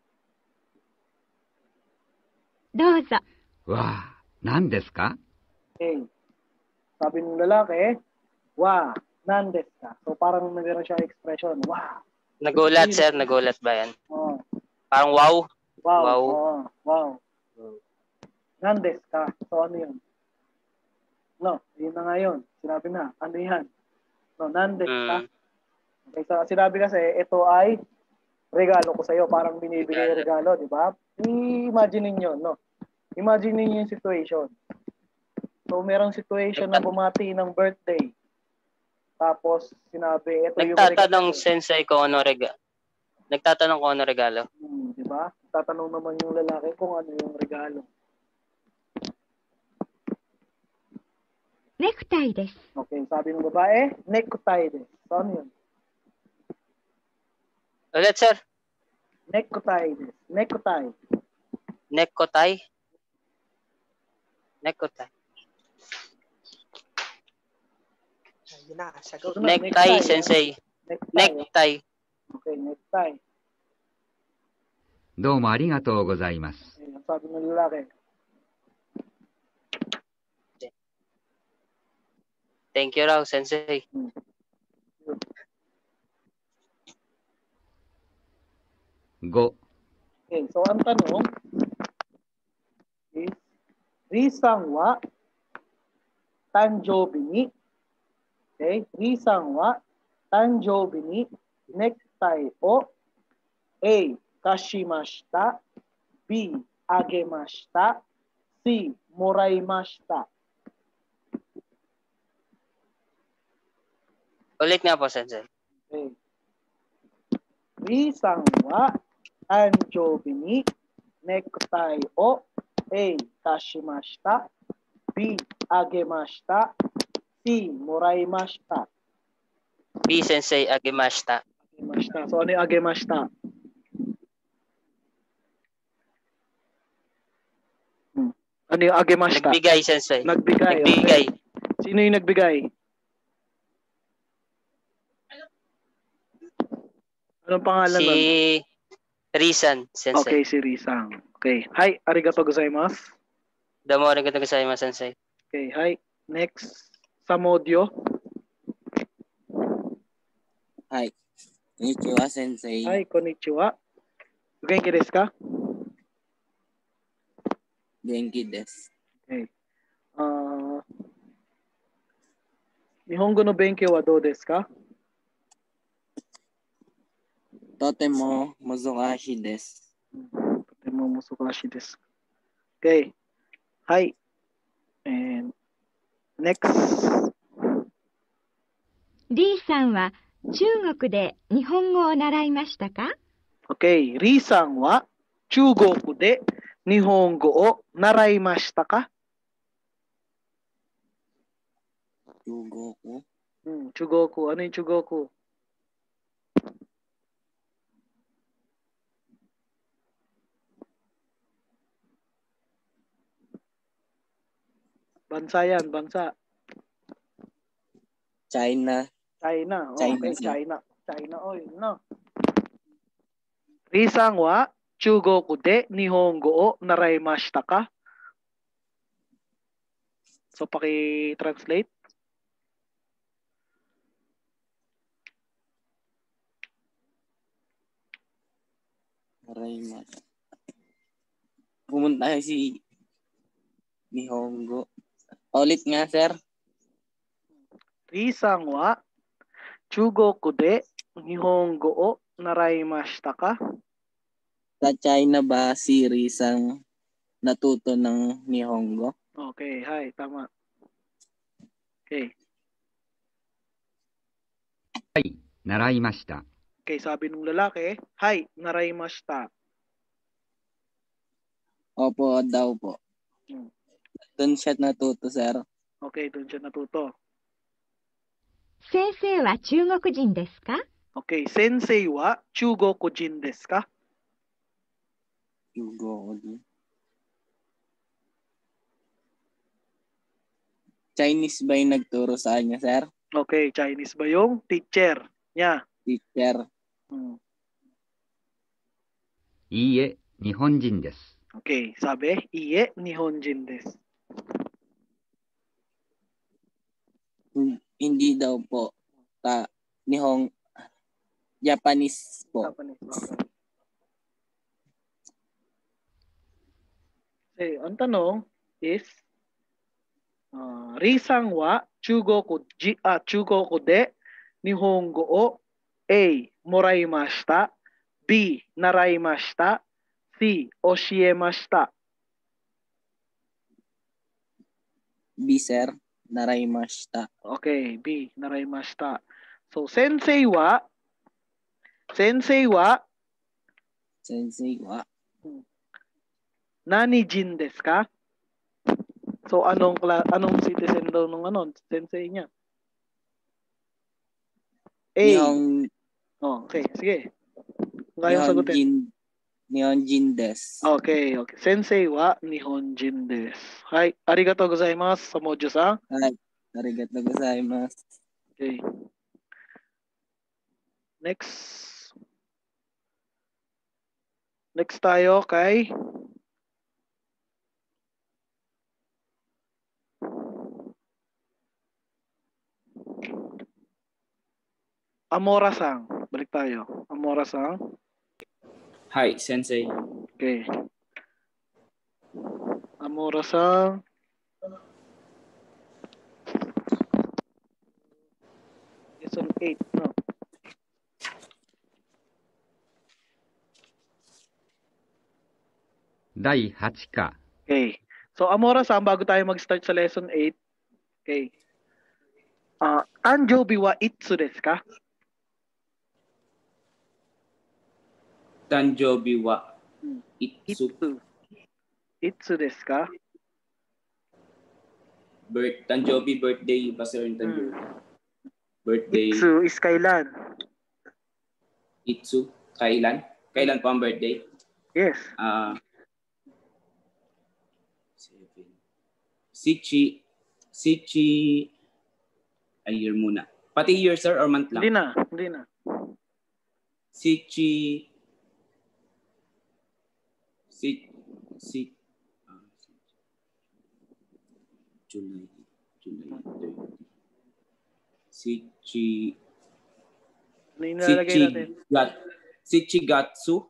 どうぞ。 わあ、何ですか Okay. Sabi ng lalaki, wa, nandes ka. So, parang meron siya expression, wa. Nagulat, sir. Nagulat ba yan? Oh. Parang wow. Wow. Wow. Oh, wow. Nandes ka. So, ano yun? No, yun na nga yun. Sinabi na, ano yan? No, nandes ka. Okay, so, sinabi kasi, ito ay regalo ko sa'yo. Parang binibigay regalo, di ba? I-imagine ninyo, no? Imagine ninyo yung situation. So, merong situation na bumati ng birthday. Tapos, sinabi, ito yung Nagtatanong, Sensei, kung ano regalo. Nagtatanong kung ano regalo. Di ba? Tatanong naman yung lalaki kung ano yung regalo. Necktie です。 Okay, sabi ng babae, necktie desu. So, ano yun? Ulit, sir. Necktie desu. Necktie. Necktie? Necktie. Yun na, sagot. Necktie, Sensei. Necktie. Okay, necktie. どうもありがとうございます。 Okay, sabi ng lalaki. Thank you raw, Sensei. Go. Okay, so ang tanong is, Risang wa Tanjobi ni, okay, Risang wa Tanjobi ni necktie o A. Kashimashita, B. Agemashita, C. Moraimashita. Ulit nga po, Sensei. Okay. Risang wa Tanjobi ni necktie o A. Kashimashita, B. Agemashita, C. Moraimashita. B, Sensei, agemashita. Agemashita. So, ano yung agemashita? Ano yung agemashita? Nagbigay, Sensei. Nagbigay. Nagbigay. Okay. Sino yung nagbigay? Anong pangalan nun? Si Risan, Sensei. Okay, si Risang. Okay. Hi, arigato gozaimasu. Domo arigatou gozaimasu, sensei. Okay, hi. Next, Samodyo. Hi. Konnichiwa, sensei. Hi, konnichiwa. Genki desu ka? Genki desu. Okay. Nihongo no benkyo wa dou desu ka? Totemo musukashi desu. Totemo musukashi desu. Okay. Hi. And next. リーさんは中国で日本語を習いましたか？ Okay. リーさんは中国で日本語を習いましたか？ 中国? 中国. Ano yung 中国? Bansa yan, bansa. China. China. Oh, China, okay, sir. China. China oil, no? リーさんは中国で日本語を習いましたか? So, paki-translate. Naraymasu. Pumunta si Nihongo. Ulit nga, sir. リーさんは中国で日本語を習いましたか? Sa China ba si Risang natuto ng Nihongo? Okay, hi, tama. Okay. はい、習いました。 Okay, sabi nung lalaki, hi, naraimashita. Opo, daw po. Doon siya natuto, sir. Okay, doon siya natuto. 先生は中国人ですか? Okay, sensei wa chugokujin desu ka? Chugokujin. Chinese ba yung nagturo sa kanya, sir? Okay, Chinese ba yung teacher niya? Teacher. いいえ、日本人です。 Okay, sabi, iie, nihonjin desu. Hindi daw po. Japanese po. Japanese, okay. Okay, ang tanong is, Risang wa chugoku de nihongo o A. moraimashita, B. naraimashita, C. oshiemashita. B, sir. Naraimashita. Okay, B. naraimashita. So, sensei wa nani jin desu ka? So, anong citizen daw nung sensei niya? A. Oh, okay, sige. Kaya sagutin. Nihonjin desu. Okay, okay. Sensei wa nihonjin desu. Hi, arigatou gozaimasu, Samojo-san. Hi, arigatou gozaimasu. Okay. Next tayo kay Amora-san. Balik tayo. Amora-san. Hi, sensei. Okay. Amora-san. Lesson 8, no? Dai 8課。 Okay. So, Amora-san, bago tayo mag-start sa lesson 8, okay. Tanjobi wa itsu desu ka? Tanjobi wa itsu. Itsu desu ka? Tanjobi, birthday ba sir yung Tanjobi? Birthday. Itsu is kailan? Itsu? Kailan? Kailan po ang birthday? Yes. Sichi, a year muna. Pati year, sir, or month lang? Hindi na. July 30. Sichi Ano yung nilalagay natin? Shichigatsu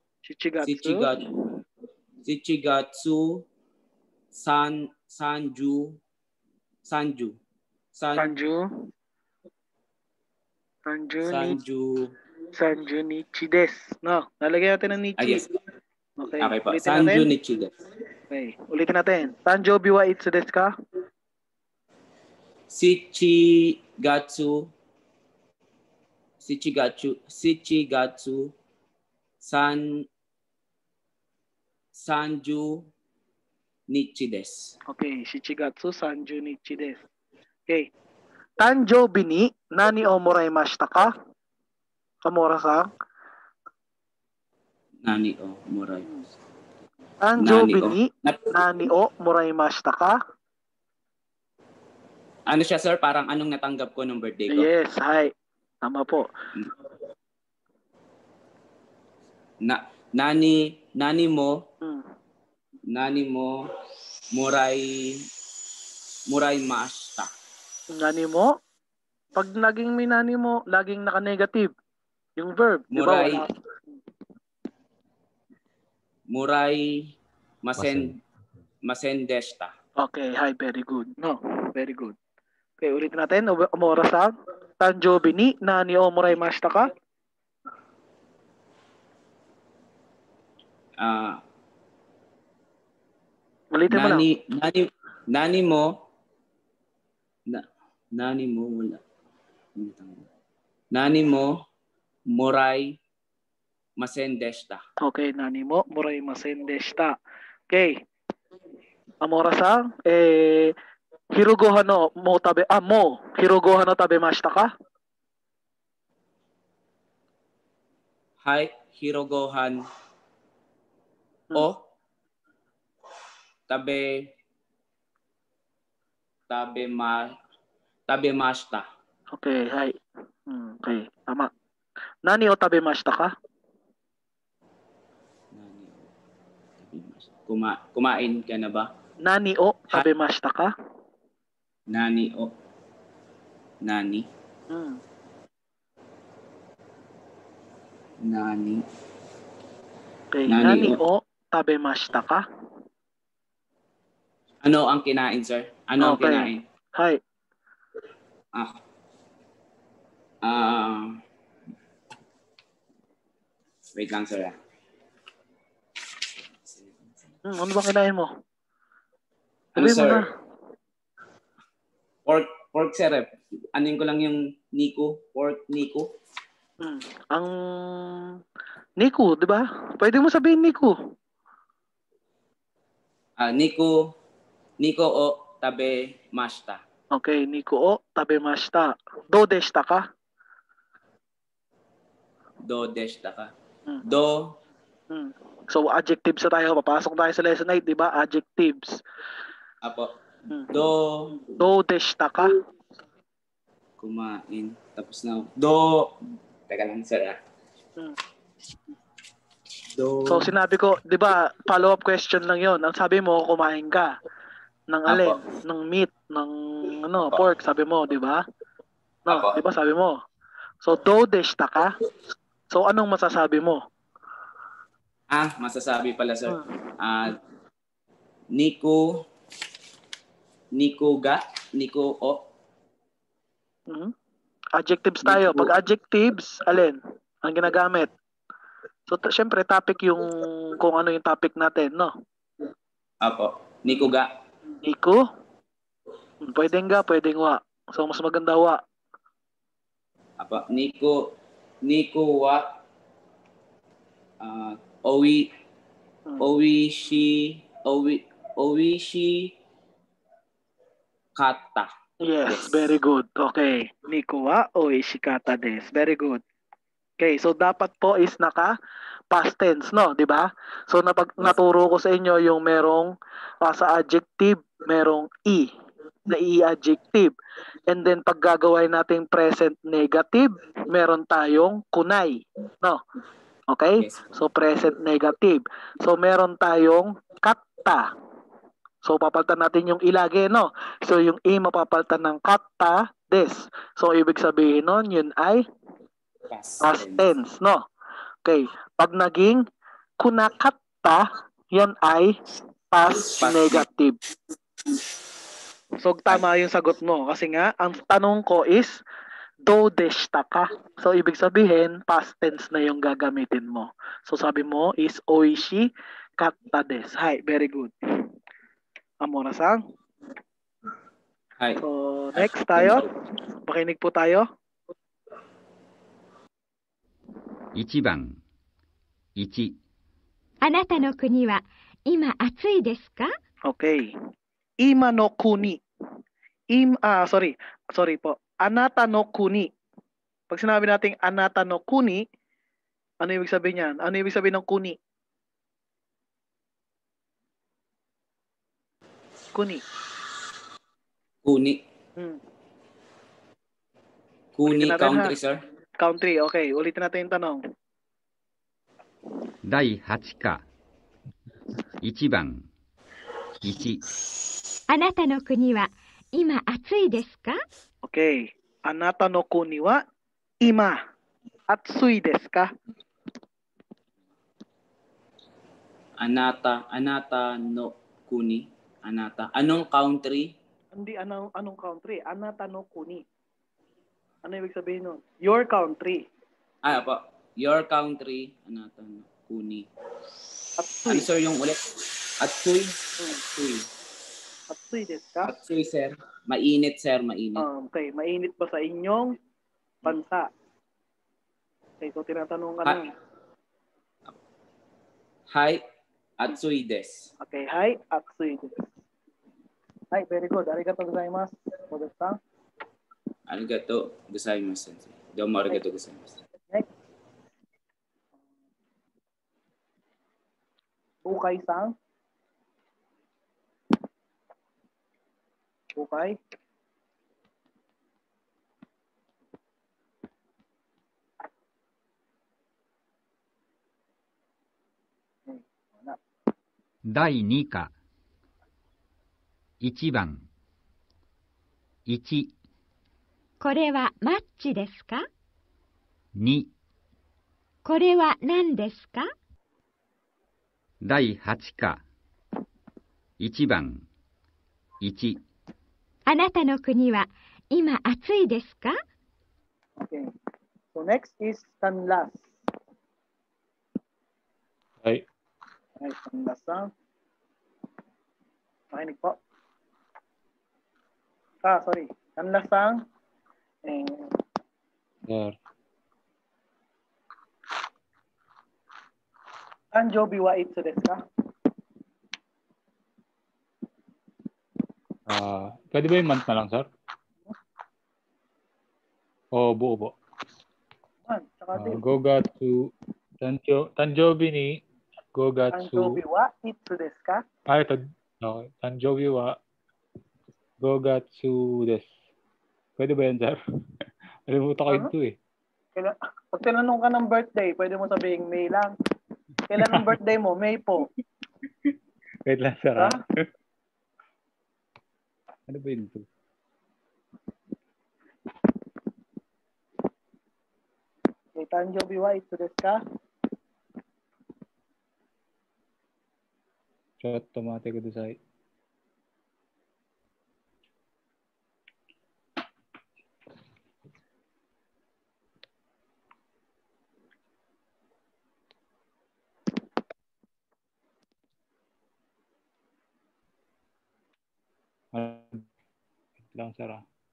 Sanju Nichi des. No, nalagay natin ng Nichi. Yes. Okay. Okay po. Ulitin Sanju natin. Nichi desu. Okay. Ulitin natin. Sanjobi wa itsu desu ka? Shichigatsu Sanju Nichi desu. Okay. Shichigatsu Sanju Nichi desu. Okay. Tanjobi ni nani o moraimashita ka? Kamura-san. Nani o moraimasu. Tanjobi ni nani o moraimashita ka? Ano siya, sir? Parang anong natanggap ko nung birthday ko? Yes, hi. Tama po. Nani mo moraimashita. Nani mo? Pag naging may nani mo, laging naka-negative. Yung verb, di ba? Murai masendeshita. Okay, hi, very good. No, very good. Okay, ulitin natin. Omora-san. Tanjobi ni nani o moraimashita ka? Ulitin mo lang. Nani mo morai masendeshita. Okay, nani mo morai masendeshita. Okay. Amora-san, hirugohan no mo hirugohan no tabemashita ka? Hi, hirugohan o tabemashita. Okay, hi. Okay, tama. Nani o tabemashita ka? Kumain ka na ba? Nani o tabemashita ka? Nani. Nani. Okay, nani o tabemashita ka? Ano ang kinain, sir? Ano ang kinain? Hi. Wait lang, sir. Ano bang kinain mo? Ano, Sabihin mo sir? na. Pork, sir. Anin ko lang yung Nico. Pork Nico. Ang Nico, di ba? Pwede mo sabihin Nico. Nico o tabemashita. Okay, Nico o tabemashita. Do deshita ka? Do deshita ka. So, adjectives na tayo. Papasok tayo sa lesson 8, di ba? Adjectives. Apo. Do deshita ka? Kumain. Tapos na. Teka lang, sir. So, sinabi ko, di ba, follow-up question lang yon. Ang sabi mo, kumain ka. Ng alin? Ng meat, ng pork, sabi mo, di ba? No, di ba sabi mo? So, do deshita ka? So, anong masasabi mo? Masasabi pala, sir. Nico o. Adjectives tayo. Pag adjectives, alin? Ang ginagamit? So, syempre, topic yung, kung ano yung topic natin, no? Apo. Nico ga. Nico? Pwedeng ga, pwedeng wa. So, mas maganda wa. Apo. Nico wa. Owishi kata. Yes, very good. Okay. Nico wa oishi kata desu. Very good. Okay, so dapat po is naka past tense, no? Di ba? So, naturo ko sa inyo yung merong sa adjective, merong i, na i-adjective. And then, pag gagawin natin present negative, meron tayong kunay, no? Okay? So, present negative. So, meron tayong kat katta. So, papalitan natin yung ilage, no? So, yung i mapapalitan ng katta des. So, ibig sabihin nun, yun ay past tense, no? Okay. Pag naging kunakatta, yan ay past negative. So, tama yung sagot mo. Kasi nga, ang tanong ko is, do deshita ka. So, ibig sabihin, past tense na yung gagamitin mo. So, sabi mo is, oishi katta des. Hi, very good. Amora-san. Hi. So, next tayo. Makinig po tayo. 1番、1、 あなたの国は今暑いですか？ Okay. Ima no kuni. Sorry po. Anata no kuni. Pag sinabi nating anata no kuni, ano ibig sabihin niyan? Ano ibig sabihin ng kuni? Kuni. Kuni. Kuni Ulitin natin, country, ha? sir. Country. Okay. Ulitin natin yung tanong. 第8課、1番、1、 あなたの国は今暑いですか？ Okay. Anata no kuni wa ima atsui desu ka? Anata no kuni. Anata. Anong country? Hindi, anong country? Anata no kuni. Ano ibig sabihin nun? Your country. Po. Your country. Anata no kuni. Atsui. Ano, sir, yung ulit? Atsui? Atsui. Atsui desu ka? Atsui, sir. Mainit, sir. Mainit. Okay. Mainit ba sa inyong bansa? Okay. So, tinatanong ka na. Hi. Atsui desu. Okay. Hi. Atsui desu. Hi. Very good. Arigatou gozaimasu. Kodo-san. Arigatou gozaimasu, sensei. Domo arigatou gozaimasu. Next. Ukay-san. Ukay. 第2課、1番、1、 これはマッチですか？ 2、 これは何ですか？ 第8課、1番、1、 あなたの国は今暑いですか？ Okay. So, next is Kanlas. はい。 Ay, Kanlas-san. Makinig po. Sorry. Kanlas-san. Sir. Tanjobi wa itsu desu ka? Pwede ba yung month na lang, sir? O buo po? Gogatsu. Tanjobi ni Gogatsu. Tanjobi wa itsu desu ka? No. Tanjobi wa Gogatsu desu. Pwede ba yan, sir? Alimutan ko yun to eh. Pag tinanong ka ng birthday, pwede mo sabihin May lang. Kailan ang birthday mo? May po. Wait lang, sir. Ano ba yun to? Tanjobi wa itsu desu ka? Chat tomate ko desai. Lang, sir.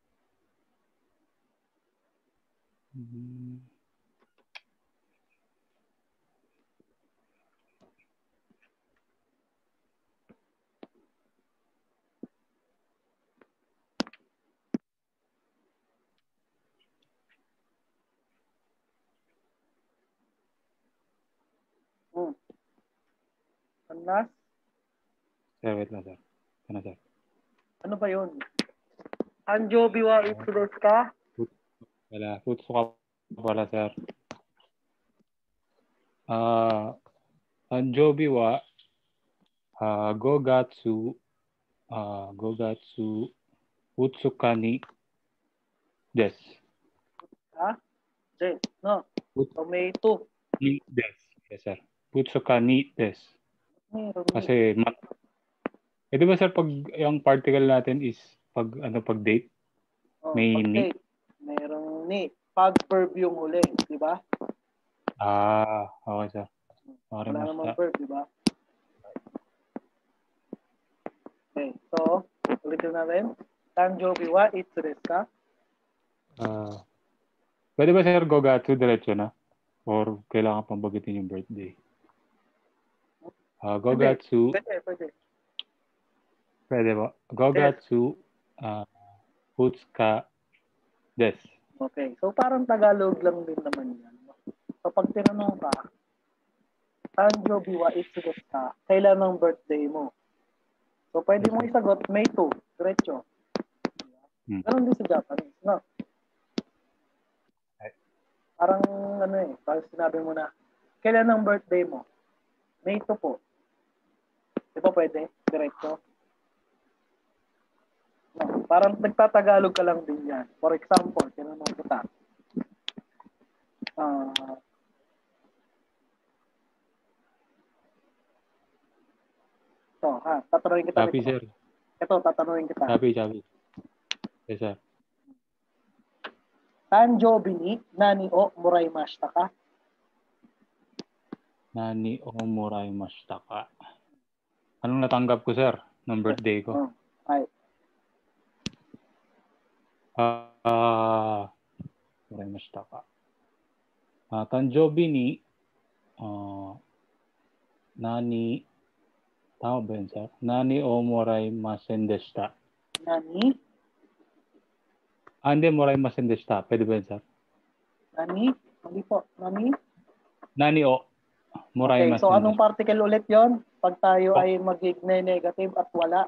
Kanlas? Sir, wait lang, sir. Sir. Ano ba yun? Tanjobi wa itsu desu ka? Wala. Futsu ka pala, sir. Tanjobi wa Gogatsu Utsukani des. Ha? No. Tomato. Ni des. Yes, sir. Utsukani des. Meron Kasi di ba sir, pag yung particle natin is pag date, may pag ni. date, merong ni. Pag verb yung huli, di ba? Okay sir. Wala namang verb, di ba? Okay, so, ulitin natin. Tanjobi wa itsu desu ka? Pwede ba sir, Gogatsu diretso na? Or kailangan pang bagitin yung birthday? Gogatsu. Pwede. Pwede ba? Gogatsu Utsuka des. Okay, so parang Tagalog lang din naman yan. So pag tinanong ka, Tanjobi wa itsu desu ka? Kailan ang birthday mo? So pwede mong isagot, May 2, diretso. Ganon din sa Japanese, no? Parang parang sinabi mo na, kailan ang birthday mo? May 2 po. Di ba pwede? Diretso. No, parang nagtatagalog ka lang din yan. For example, tinanong kita. Tatanungin kita. Copy, sir. Ito, tatanungin kita. Copy. Yes, sir. Tanjobi ni nani o moraimashita ka? Nani o moraimashita ka? Anong natanggap ko, sir, ng birthday ko? Ay. Moraimashita ka. Tanjobi ni nani, tama ba yun, sir? Nani o moraimasen deshita. Nani? Hindi, moraimasen deshita. Pwede ba yun, sir? Nani? Hindi po. Nani? Nani o moraimasen. Okay, so anong particle ulit yon? Pag tayo ay mag-ignore negative at wala?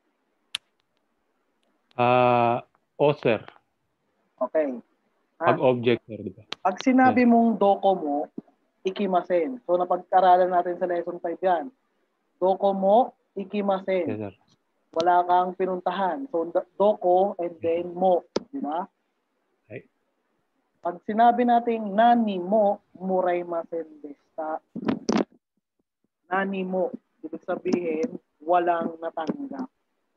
O, sir. Okay. Pag object, sir, di ba? Pag sinabi mong dokomo, ikimasen. So, napag-aralan natin sa lesson 5 yan. Dokomo, ikimasen. Yes, sir. Wala kang pinuntahan. So, doko and then mo. Di ba? Okay. Pag sinabi natin nani mo, moraimasen deshita. Nani mo, ibig sabihin, walang natanggap.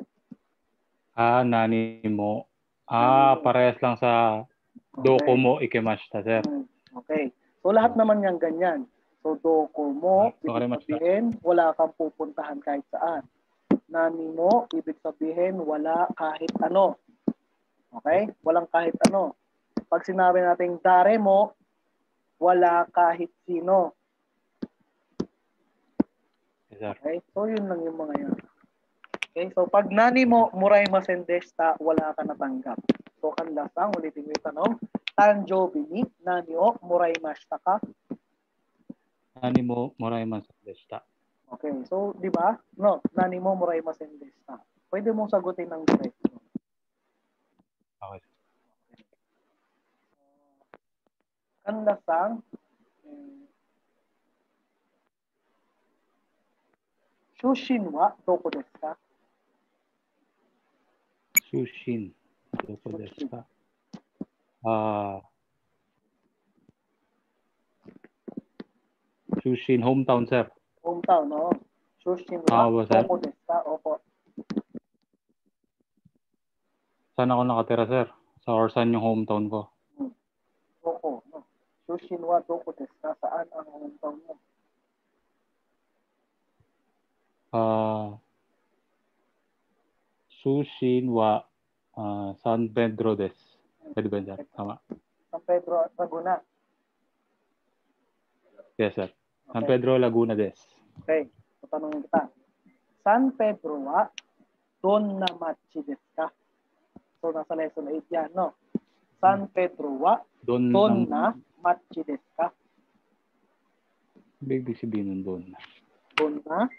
Nani mo. Parehas lang sa dokomo ikimashita, sir. Okay. So, lahat naman yan ganyan. So, dokomo, ibig sabihin, wala kang pupuntahan kahit saan. Nani mo, ibig sabihin, wala kahit ano. Okay? Walang kahit ano. Pag sinabi natin dare mo, wala kahit sino. Okay? So, yun lang yung mga yun. Okay? So, pag nani mo, moraimasen deshita, wala ka natanggap. So, kanlasang, ulitin mo yung tanong. Tanjobi ni nani o moraimashita ka? Nani mo moraimasen deshita. Okay. So, di ba? No, nani mo moraimasen deshita. Pwede mong sagutin ng diretso. Okay. Kanlasang, Shushin wa doko desu ka? Shushin doko desu ka? Shushin, hometown, sir. Hometown, no? Shushin wa doko desu ka? Opo. Saan ako nakatira, sir? Or saan yung hometown ko? Doko, no? Shushin wa doko desu ka? Saan ang hometown mo? Shushin wa San Pedro des. Pwede ba dyan? Tama. San Pedro, Laguna. Yes, sir. San Pedro, Laguna des. Okay. So, tanongin kita. San Pedro wa donna machi desu ka? So, nasa lesson 8 yan, no? San Pedro wa donna machi desu ka? Ibig sabihin ng donna. Donna?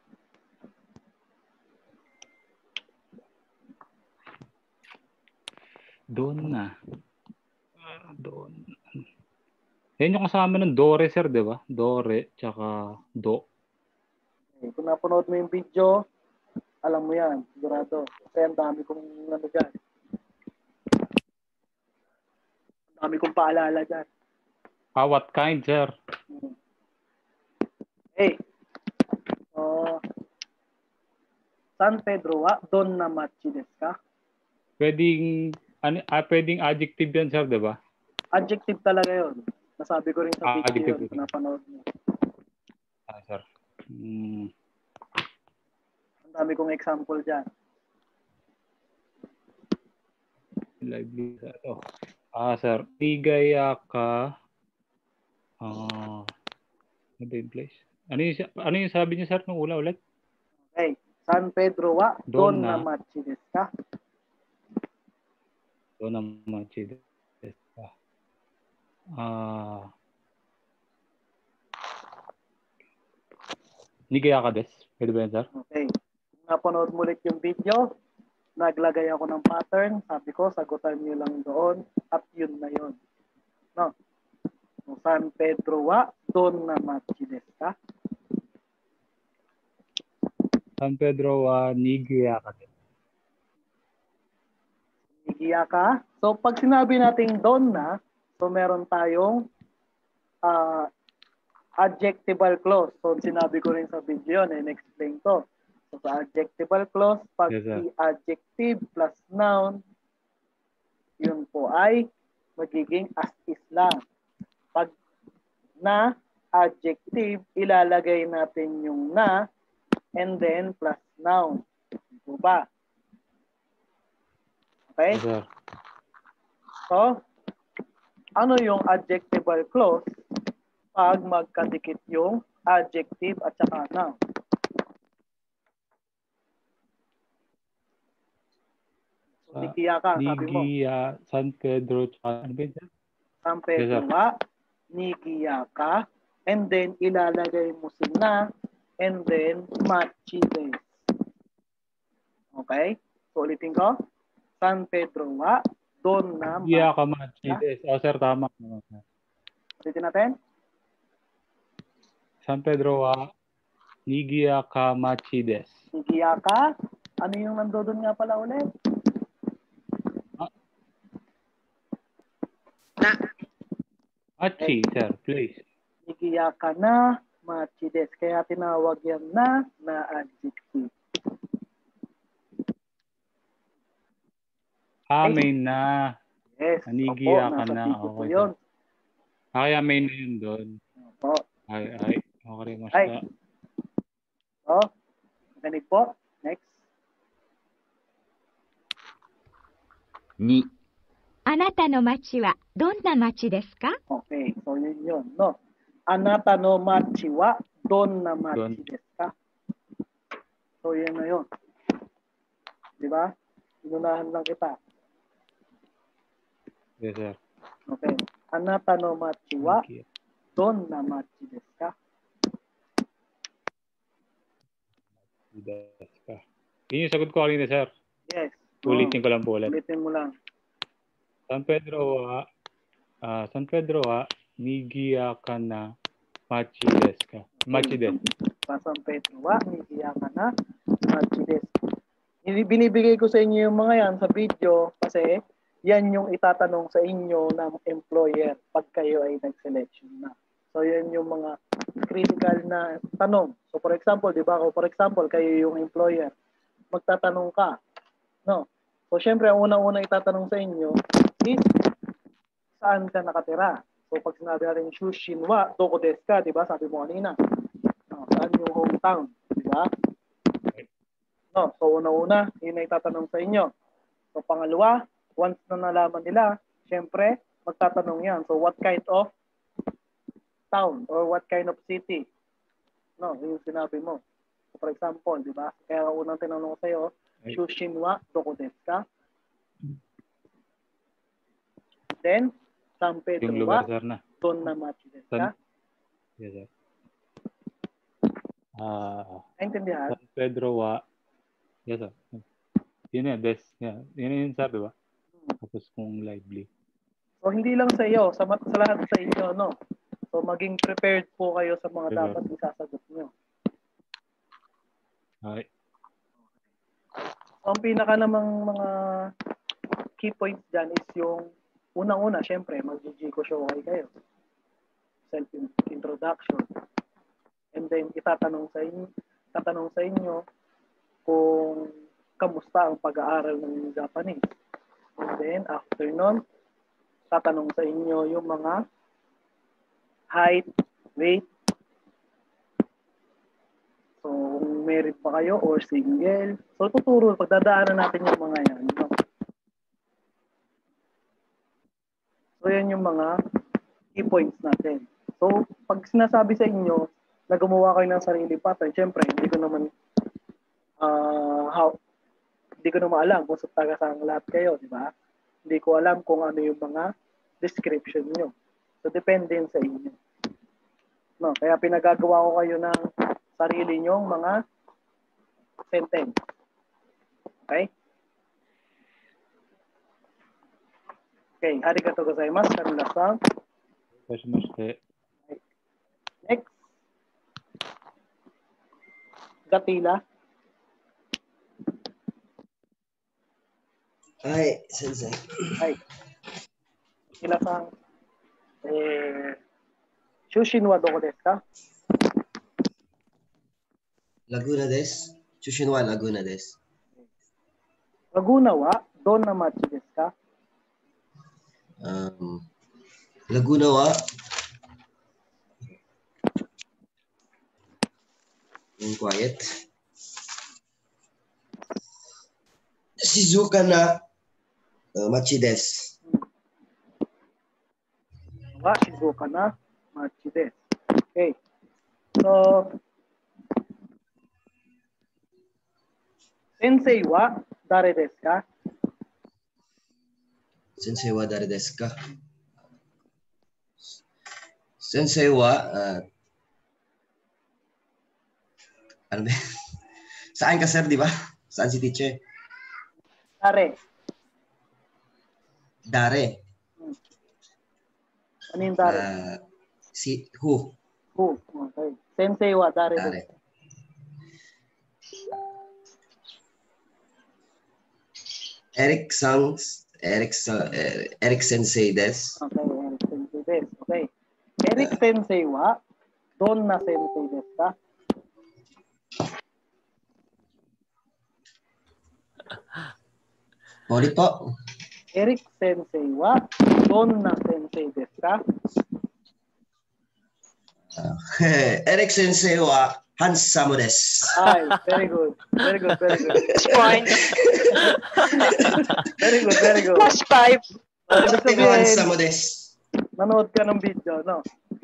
Donna. Donna. Yan yung kasama ng Dore, sir, di ba? Dore, tsaka Do. Okay. Kung napanood mo yung video, alam mo yan, sigurado. Kasi ang dami kong ano dyan. Ang dami kong paalala dyan. What kind, sir? Hey. San Pedro wa Don na machi desu ka? Pwedeng adjective yan, sir, di ba? Adjective talaga yun. Nasabi ko rin sa video Adjective. yun. Napanood mo. Sir. Ang dami kong example dyan. Lively. Sir. Ligaya ka. Ano yung place? Ano yung sabi niya, sir, nung ulit? Okay. San Pedro wa Don na machi desu ka? Don na machi desu ka. Nigaya ka desu. Pwede ba yan, sir? Okay. Napanood mo ulit yung video. Naglagay ako ng pattern. Sabi ko, sagutan niyo lang doon. At yun na yun. No? San Pedro wa Don na machi desu ka? San Pedro wa Nigaya ka desu. Nigaya ka? So, pag sinabi nating Don na, so meron tayong adjectival clause. So, sinabi ko rin sa video yun, explain to. So, sa adjectival clause, pag the adjective plus noun, yun po ay magiging as is lang. Pag na adjective, ilalagay natin yung na and then plus noun. Ito ba? Okay? Yes, so, ano yung adjectival clause pag magkadikit yung adjective at saka noun? So, Nigaya ka, sabi mo. Nigaya, San Pedro, ano ba yun? San Pedro wa, Nigaya ka, and then ilalagay mo si na, and then machi desu. Okay? So, ulitin ko. San Pedro wa, Don na Nigaya ka machi desu. Sir, tama. Ulitin natin. San Pedro wa, Nigaya ka machi desu. Nigaya ka? Ano yung nandoon nga pala ulit? Machi, sir, please. Nigaya ka na, machi desu. Kaya tinawag yan na adjective. May na. Yes. Nigaya ka na. Okay, yun. Kaya may na yun doon. Opo. Okay, masta. So, makinig po. Next. 2.あなたの町はどんな町ですか? Okay, so yun. No. Anata no machi wa don na machi desu ka? So yun na yun. Di ba? Inunahan lang kita. Yes, sir. Okay. Anata no machi wa don na machi desu ka? Yun yung sagot ko kanina, sir. Yes. Ulitin ko lang po ulit. Ulitin mo lang. San Pedro wa Nigaya ka na machi desu ka. Machi desu. San Pedro wa Nigaya ka na machi desu. Binibigay ko sa inyo yung mga yan sa video kasi yan yung itatanong sa inyo ng employer pag kayo ay nag-selection na. So yan yung mga critical na tanong. So for example, di ba? For example, kayo yung employer. Magtatanong ka. No? So syempre, ang unang-unang itatanong sa inyo is saan ka nakatira? So pag sinabi natin Shushin wa doko desu ka, di ba? Sabi mo kanina. No, saan yung hometown? Di ba? No, so una-una, yun na itatanong sa inyo. So pangalawa, once na nalaman nila, syempre, magtatanong yan. So what kind of town or what kind of city? No, yung sinabi mo. So, for example, di ba? Kaya unang tinanong ko sa'yo, Shushin wa doko desu ka? Then, San Pedro wa don na machi desu ka? Yes, sir. Naintindihan? San Pedro wa, yes, sir. Yun yan, yun yung sabi ba? Tapos kung lively. So, hindi lang sa iyo, sa lahat sa inyo, no? So, maging prepared po kayo sa mga dapat isasagot nyo. Okay. Ang pinaka namang mga key points dyan is yung unang-una, syempre, mag-Jigo show kayo. Self-introduction. And then, tatanong sa inyo kung kamusta ang pag-aaral ng Japanese. And then, after nun, tatanong sa inyo yung mga height, weight. So, kung married ba kayo or single. So, pagdadaanan natin yung mga yan. No? So, yan yung mga key points natin. So, pag sinasabi sa inyo na gumawa kayo ng sarili pattern, syempre, hindi ko naman alam kung sa taga-sang lahat kayo, di ba? Hindi ko alam kung ano yung mga description nyo. So, depende yun sa inyo. No, kaya pinagagawa ko kayo ng sarili nyong mga sentence. Okay? Okay, arigatou gozaimasu. Kanula-san. Next. Gatila. Hi, sensei. Hi. Gatila-san. Shushin wa doko desu ka? Laguna desu. Shushin wa Laguna desu. Laguna wa donna machi desu ka? Laguna wa quiet. Shizuka na machi desu. Wa Shizuoka na machi desu. Okay. So, sensei wa dare desu ka? Sensei wa dare desu ka? Sensei wa ano ba? Saan ka, sir, di ba? Saan si teacher? Dare. Dare. Ano yung dare? Si who? Who? Okay. Sensei wa dare desu ka? Eric Sensei desu. Okay, Eric Sensei desu. Okay. Eric Sensei wa donna sensei desu ka? Ulit po. Eric Sensei wa donna sensei desu ka? Eric Sensei wa handsome desu. Ay, very good. Very good, very good. Point. Very good, very good. Plus 5. Handsome desu. Nanood ka ng video, no?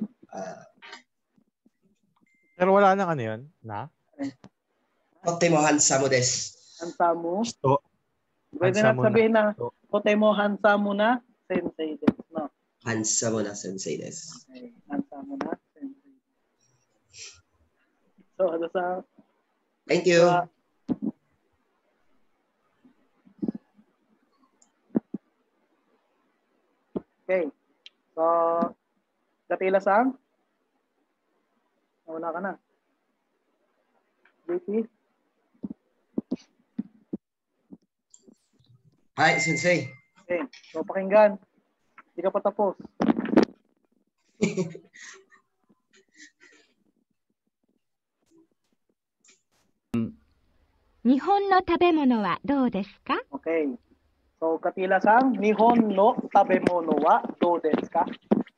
Pero wala nang ano yun? Na? Kote mo handsome desu. Hansamu. Pwede Handsome na sabihin na, na. kote mo hansamu na sensei desu, no? Handsome na sensei desu. Okay, hansamu na sensei. So, ano sa... Thank you. Okay. So, Gatila-san? Nauna ka na. JP? Hi, sensei. Okay. So, pakinggan. Hindi ka pa tapos. Nihon no tabemono wa dou desu ka? Okay. So, Gatila-san, Nihon no tabemono wa dou desu ka?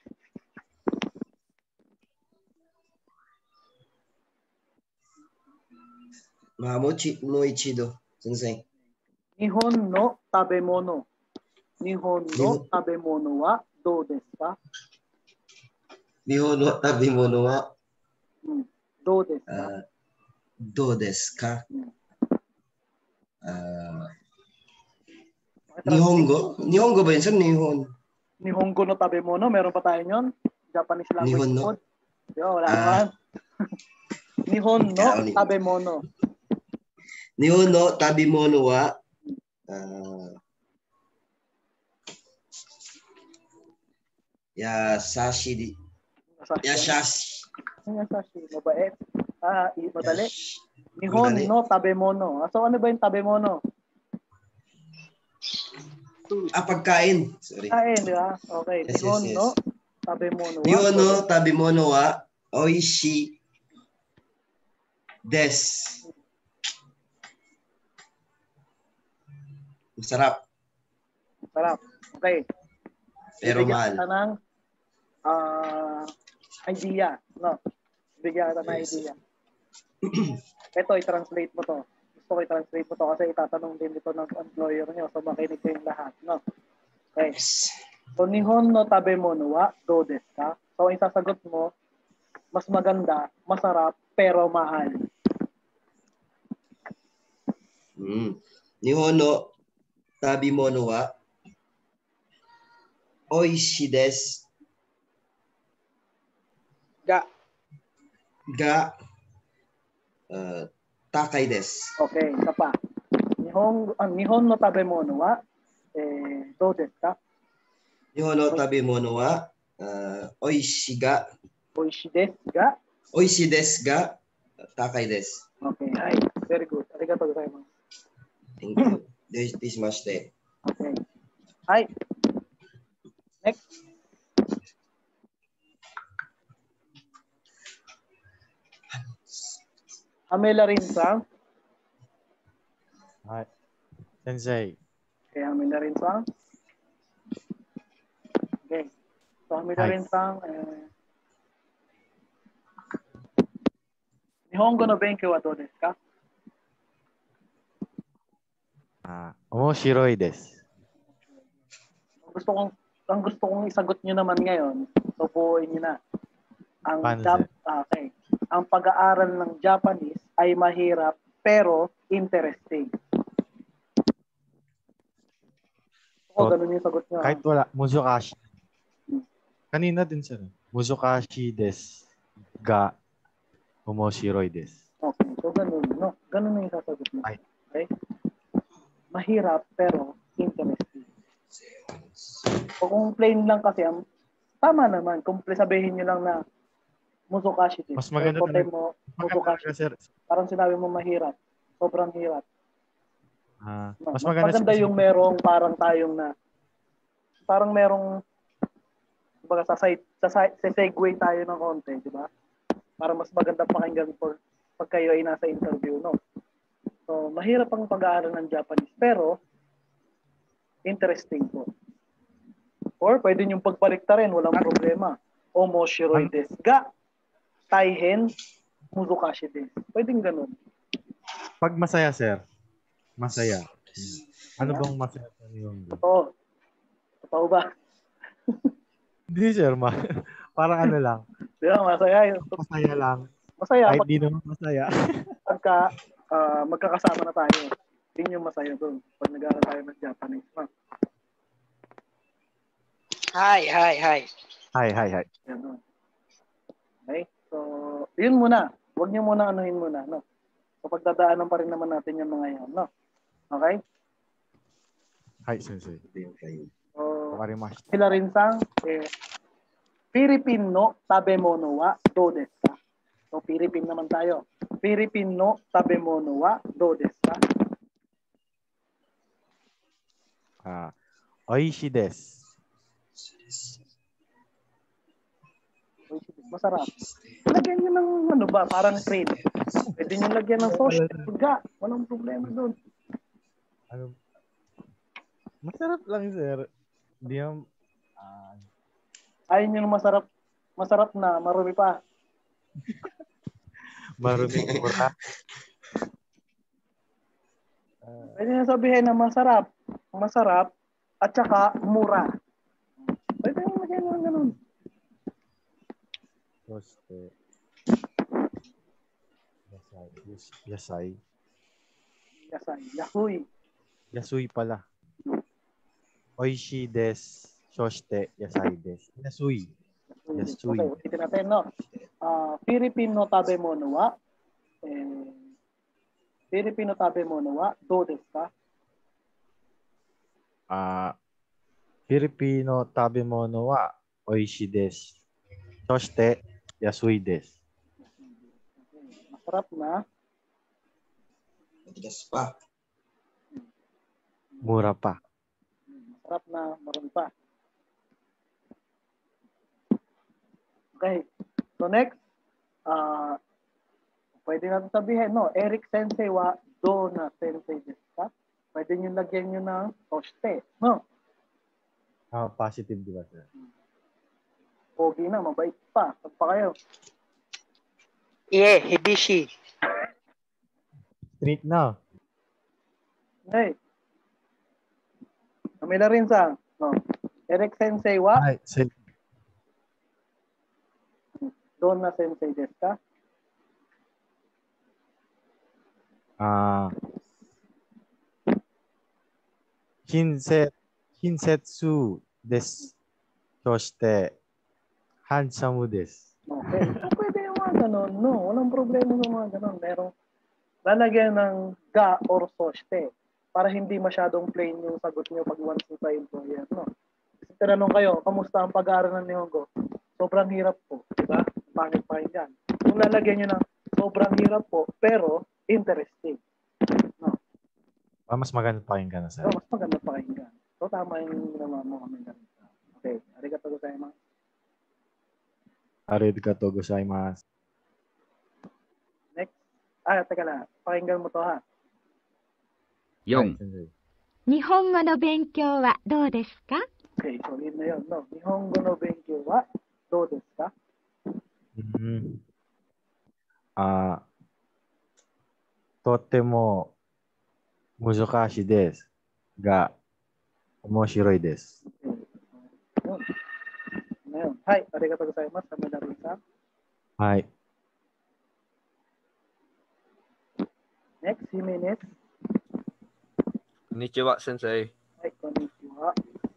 Mo ichido, sensei. Nihon no tabemono. Nihon no tabemono wa dou desu ka? Nihon no tabemono wa dou desu ka? Do desu ka? Nihongo ba yun, sir? Nihongo no tabemono, meron pa tayo nyon? Japanese language Nihon no? code? Yo, wala naman. Nihon no tabemono. Nihon no tabemono wa Yasashi. Yasashi. Mabait. Madali. Nihon no tabemono. So ano ba yung tabemono? Pagkain. Sorry. Kain, di ba? Okay. Yes, Nihon yes, yes. no tabemono wa. Nihon no tabemono wa oishi desu. Masarap. Sarap. Okay. Pero Bibigyan mahal. kita ng idea. No? Bigyan kita ng idea. Ito, i-translate mo to. Gusto ko i-translate mo to kasi itatanong din ito ng employer nyo. So, makinig kayong lahat. No? Okay. So, Nihon no tabemono wa do desu ka? So, ang isasagot mo, mas maganda, masarap, pero mahal. Nihon no tabemono wa oishi desu. Ga takai desu. Okay, isa pa. Nihon no tabemono wa do desu ka? Nihon no tabemono wa oishi desu ga takai desu. Okay, hi. Very good. Arigatou gozaimasu. Thank you. Deshimashite. Okay. Hi. Next. Amela Rin-san. Hi. Sensei. Okay, Amela Rin-san. Okay. So, Amela Rin-san, Nihongo no benkyou wa do desu ka? Omoshiroi desu. Ang gusto kong isagot nyo naman ngayon, tubuin nyo na. Okay. Ang pag-aaral ng Japanese ay mahirap pero interesting. Ganun yung sagot nyo. Kahit wala, Muzukashi. Kanina din sir. Muzukashi desu ga omoshiroi desu. Okay, so ganun, no? Ganun yung sasagot mo. Okay? Mahirap pero interesting. O kung plain lang kasi, tama naman. Kung sabihin nyo lang na Muzukashi desu. Mas maganda mo, Muzukashi. sir. Parang sinabi mo mahirap. Sobrang hirap. Mas maganda yung merong parang tayong na parang merong baga sa segue tayo ng konti, di ba? Para mas maganda pakinggan pag kayo ay nasa interview, no? So, mahirap ang pag-aaral ng Japanese, pero interesting po. Or pwede niyong pagbaliktarin, walang problema. Omoshiroi desu ga taihen muzukashi desu. Pwedeng ganun. Pag masaya, sir. Masaya. Ano bang masaya sa yung? Totoo. Totoo ba? Hindi, sir. Parang ano lang. Di ba, masaya. Masaya lang. Masaya. Kahit di naman masaya. Pagka magkakasama na tayo, yun yung masaya doon. Pag nag-aaral tayo ng Japanese. Hi. Yan, no? Okay? So, yun muna. Huwag niyo muna anuhin muna, no? So, pagdadaanan pa rin naman natin yung mga yan, no? Okay? Hi, sensei. So, sila rin sang, Philippine no tabemono wa do desu ka? So, Philippine naman tayo. Philippine no tabemono wa do desu ka? Oishi desu. Masarap. Lagyan nyo ng ano ba, parang cream. Pwede nyo lagyan ng sauce. Ga, walang problema doon. Masarap lang, sir. Hindi yung... Ayun yung masarap na, marumi pa. Marumi mura. Pwede nyo sabihin na masarap, at saka mura. Pwede nyo lagyan ng ganun. Yasai. Yasui pala. Oishi desu. Shoshite yasai desu. Yasui. Okay, ulitin natin, no? Filipino tabemono wa do desu ka? Filipino tabemono wa oishi desu. Shoshite yasui desu. Masarap na, Matigas pa. Mura pa. Masarap na maroon pa. Okay. So next, pwede natin sabihin, no? Eric Sensei wa do na sensei desu ka? Pwede nyo lagyan nyo ng toste, no? Positive, di ba, sir? Pogi na, mabait pa. Saan pa kayo? Hibishi. Street na. Hey. Kamila rin sa, no? Eric Sensei wa Ay, sir. do na sensei desu ka? Hinsetsu desu. Toshite, handsome desu. Okay. So, pwede yung mga ganun, no? Walang problema sa mga ganun. Merong lalagyan ng ga or soste para hindi masyadong plain yung sagot nyo pag once nyo tayo employer, no? Kasi tinanong kayo, kamusta ang pag-aaral ng Nihongo? Sobrang hirap po, di ba? Pangit pakinggan. Kung lalagyan nyo ng sobrang hirap po, pero interesting. No? Mas maganda pakinggan na, sir. So, mas maganda pakinggan. So, tama yung ginawa mo kami ganun. Okay. Arigatou gozaimasu. Arigatou gozaimasu. Next. Teka lang. Pakinggan mo to, ha? 4. 日本語の勉強はどうですか？ Okay, so yun na yun, no? Nihongo no benkyou wa do desu ka? Totemo muzukashi desu ga omoshiroi desu. Yun. Hi, arigatou gozaimasu. Kami na rin sa. Hai. Next, Jimenez. Konnichiwa, sensei. Hi, konnichiwa.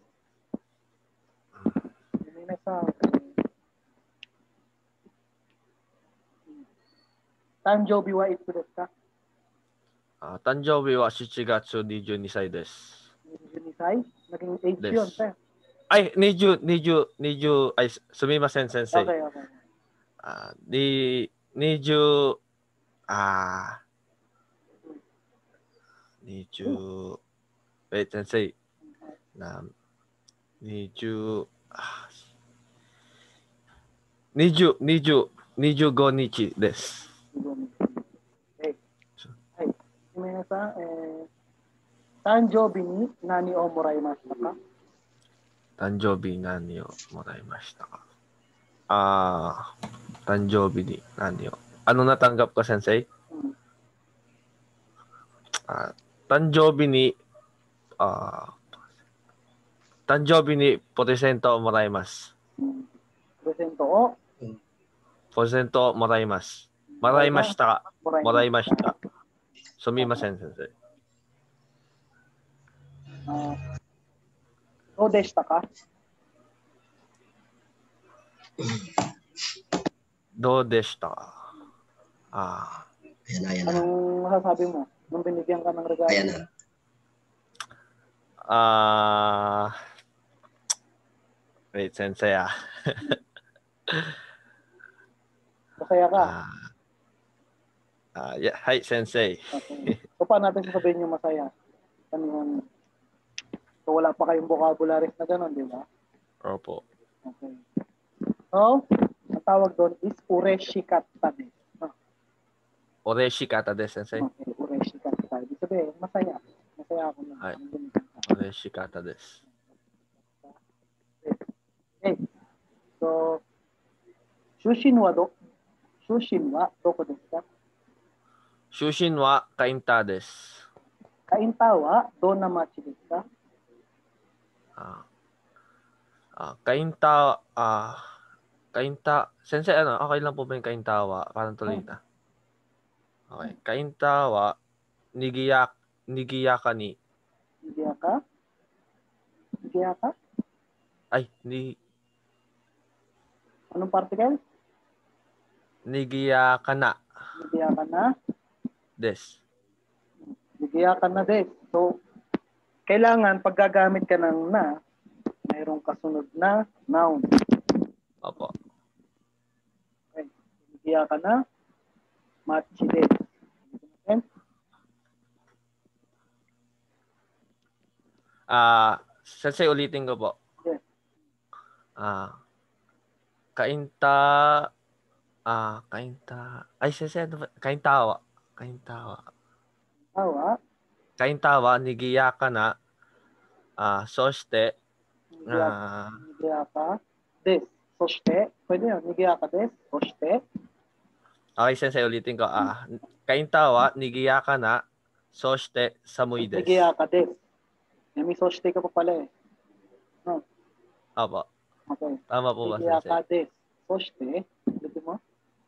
Jimenez-san. Tanjoubi wa itsu desu ka? Tanjoubi wa 7月22歳です。 22歳? Naging age です。 yun, sir. Ay, 20, ay, sumimasen, sensei. Okay, okay. 20, wait, sensei. 25日です。 Okay. Hi, Jimenez-san, Tanjoubi ni nani o moraimashita ka? 誕生日何をもらいましたか？誕生日に何をano natanggap ko, sensei? 誕生日にプレゼントをもらいます。 プレゼントをプレゼントをもらいます。もらいました。もらいました。すみません、先生。 どうでしたか？ どうでしたか？ Anong masasabi mo nung binigyan ka ng regalo? Ayan na. Wait, sensei. Masaya ka? Yeah, hi, sensei. Okay. So, paano natin sasabihin yung masaya? So, wala pa kayong vocabularies na gano'n, di ba? Opo. Okay. So, ang tawag doon is ureshikatta desu. Ureshikatta desu, sensei. Okay, ureshikatta. Ibig sabihin, masaya. Masaya ako na. Hi. Ureshikatta desu. Okay. So, shushin wa doko desu ka? Shushin wa kainta desu. Kainta wa donna machi desu ka? Kainta, sensei, okay lang po ba yung kaintawa? Parang tuloy na. Okay. Kaintawa, nigiyaka ni. Nigiyaka? Nigiyaka? Ay, Anong particle? Nigiyaka na. Nigiyaka na? Des. Nigiyaka na des. So, kailangan pag gagamit ka ng na, mayroong kasunod na noun. Opo. Okay. Nigiyaka na, machi des. Sensei, ulitin ko po. Yes. Kainta, Sensei, kaintawa. Kaintawa, nigiyaka na, soshite, Nigiyaka des. Soshite. Pwede yun. Nigiyaka des. Soshite. Okay, Sensei, ulitin ko. Kaintawa, nigiyaka na, soshite, samui desu. Nigiyaka des. May soshite ka pa pala eh. No. Opo. Okay. Tama po ba, Nigiyaka Sensei? des. Soshite. Ulitin mo.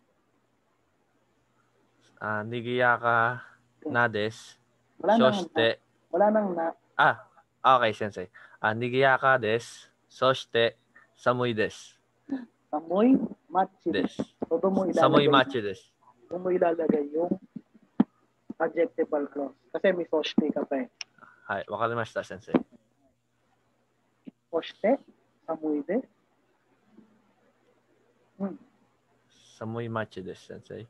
Nigiyaka na des, soshite. Wala nang na. Okay, Sensei. Nigiyaka des, soshite, samui desu. Samui machi desu. So, doon mo Samui ilalagay. machi desu. Doon mo ilalagay yung adjectival clause. Kasi may soshite ka pa eh. Hai, wakarimashita, Sensei. Soshite, samui desu. Samui machi desu, Sensei.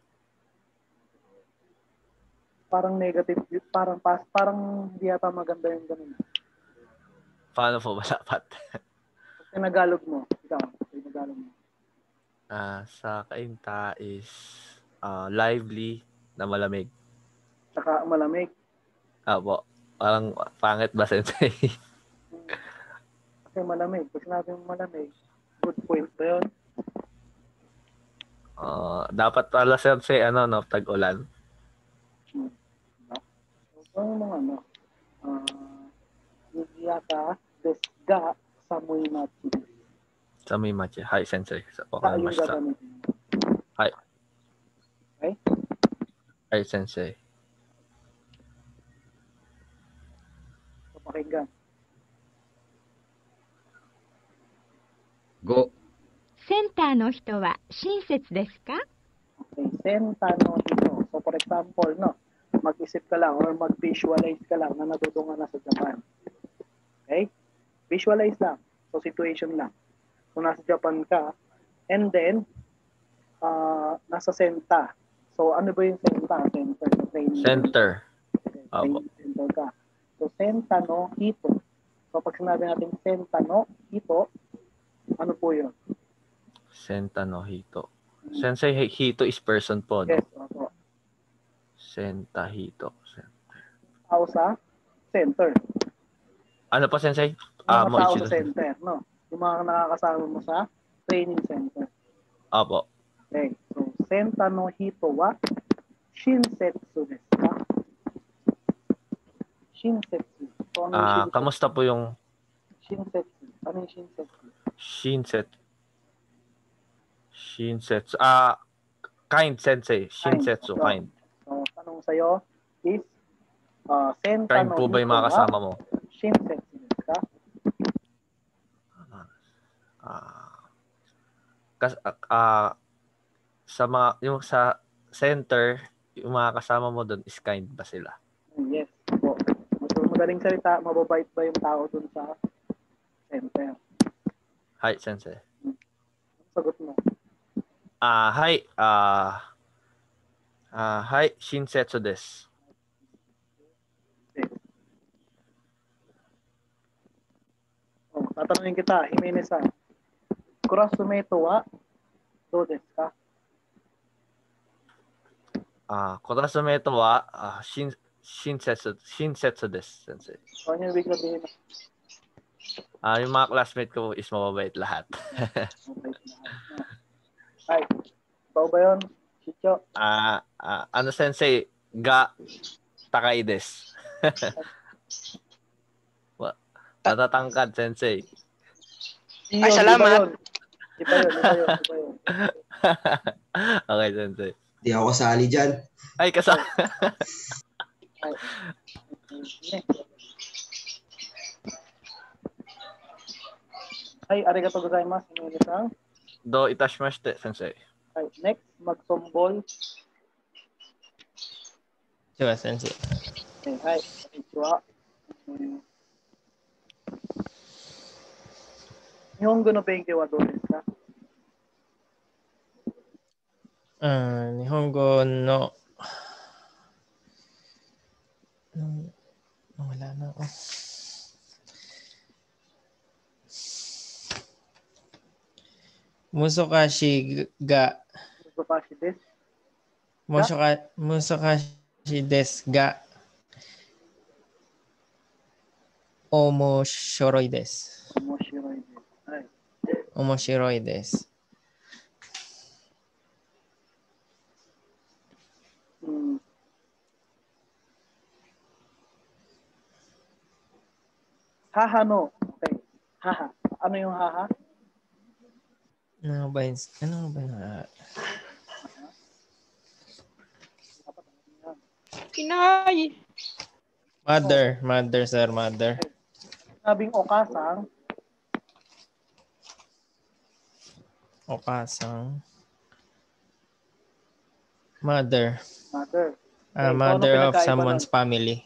Parang negative, parang hindi yata maganda yung ganun. Paano po ba dapat? Tinagalog mo. Ikaw, tinagalog mo. Sa kainta is lively na malamig. Saka malamig. Opo. Parang pangit ba, Sensei? Kasi malamig. Pag sinabi mo malamig, good point ba yun? Dapat pala, Sensei, tag-ulan. Yung mga nigiyaka des ga samui machi desu. Samui machi. Hai, Sensei. Yung Wakarimashita. gagamitin. Hai. Okay? Hai, Sensei. So, pakinggan. 5、 センターの人は親切ですか？ Okay, senta no hito. So, for example, mag-isip ka lang or mag-visualize ka lang na natutungan na sa Japan. Okay? Visualize lang. So, situation lang. So, nasa Japan ka. And then, nasa senta. So, ano ba yung senta? Center. Center. Training center ka. So, senta no hito. So, pag sinabi natin senta no hito, ano po yun? Senta no hito. Sensei, hito is person po, no? Yes, opo. Senta hito. Tao sa center. Ano pa, Sensei? Yung mga tao sa center, no? Yung mga nakakasama mo sa training center. Opo. Okay. So, senta no hito wa shinsetsu desu ka? Shinsetsu. So, ano yung shinsetsu? Kamusta po yung Shinsetsu. Ano yung shinsetsu? Shinsetsu. Kind, Sensei. Shinsetsu, kind. So, tanong sa'yo is, senta Kind no po ba yung hito mga kasama mo? Shinsetsu desu ka? Yung sa center, yung mga kasama mo doon is kind ba sila? Yes po. So, magaling salita, mababait ba yung tao dun sa center? Hi, Sensei. Sagot mo. Hi. Hi, Shinsetsu desu. Tatanungin kita, Jimenez-san. Kurasumeto wa do desu ka? Kurasumeto wa Shinsetsu desu, Sensei. Ano yung ibig sabihin? Yung mga classmate ko is mababait lahat. Ay, ikaw ba yun? Chicho? Sensei? Ga takai desu. Matatangkad, Sensei. Ay, salamat. Iba yun. Okay, Sensei. Di ako kasali dyan. Ay, kasali. Ay, arigatou gozaimasu, Jimenez-san. Do itashimashite, Sensei. Ay, next, magtumbol. Sure, Sensei. Okay, hi. Konnichiwa. Nihongo no benkyou wa dou desu ka? 日本語の、wala na ako. Musokashi ga. Musokashi desu. Musokashi desu ga. Omoshiroi desu. Omoshiroi desu. Right. Omoshiroi desu. Haha no. Okay. Haha. Ano yung haha? Ano ba yun? Kinay. Mother, sir, mother. Sabing okasang. Okasang. Mother. Mother. Mother of someone's family.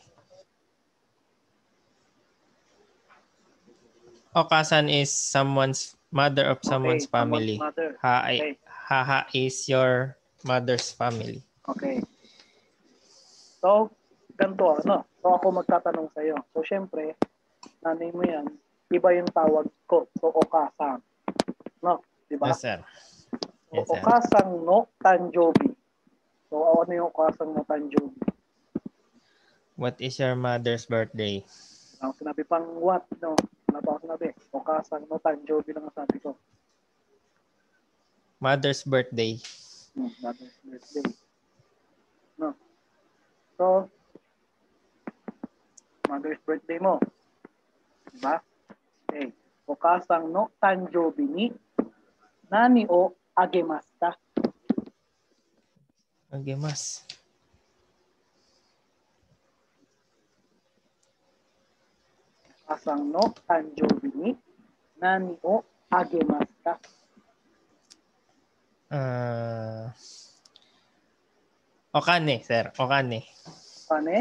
Okasan is someone's mother of someone's family. Mother. Haha is your mother's family. Okay. So, ganito, ano? So, ako magtatanong sa'yo. So, syempre, nanay mo yan, iba yung tawag ko. So, okasang. No? Diba? Yes, sir. So, okasang no tanjobi. So, ano yung okasang no tanjobi? What is your mother's birthday? Ang sinabi pang what, no? Ano pa ako sinabi? Okasang no tanjobi lang ang sabi ko. Mother's birthday. Mother's birthday. No. So, mother's birthday mo. Diba? Okay. Okasang no tanjobi ni nani o agemasu ka? Agemasu. Okasang no tanjobi ni nani o agemasu ka? Okane, sir. Okane. Okane?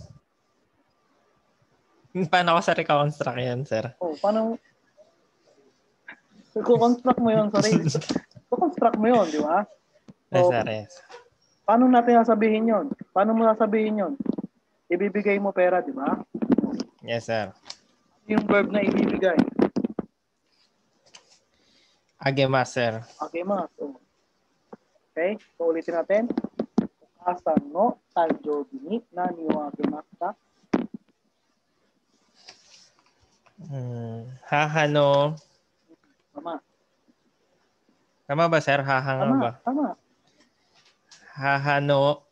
Paano ko sa reconstruct yan, sir? Oh, paano? Kukonstruct mo yun, sorry. Kukonstruct mo yun, di ba? Yes, So, sir. Yes. paano natin sasabihin yun? Paano mo sasabihin yun? Ibibigay mo pera, di ba? Yes, sir. Yung verb na ibibigay. Agemasu, sir. Agemasu. Okay? So, ulitin natin. Okasang no tanjobi ni nani o agemasu ka? Haha no. Tama. Tama ba, sir? Haha nga ba? Tama. Haha no.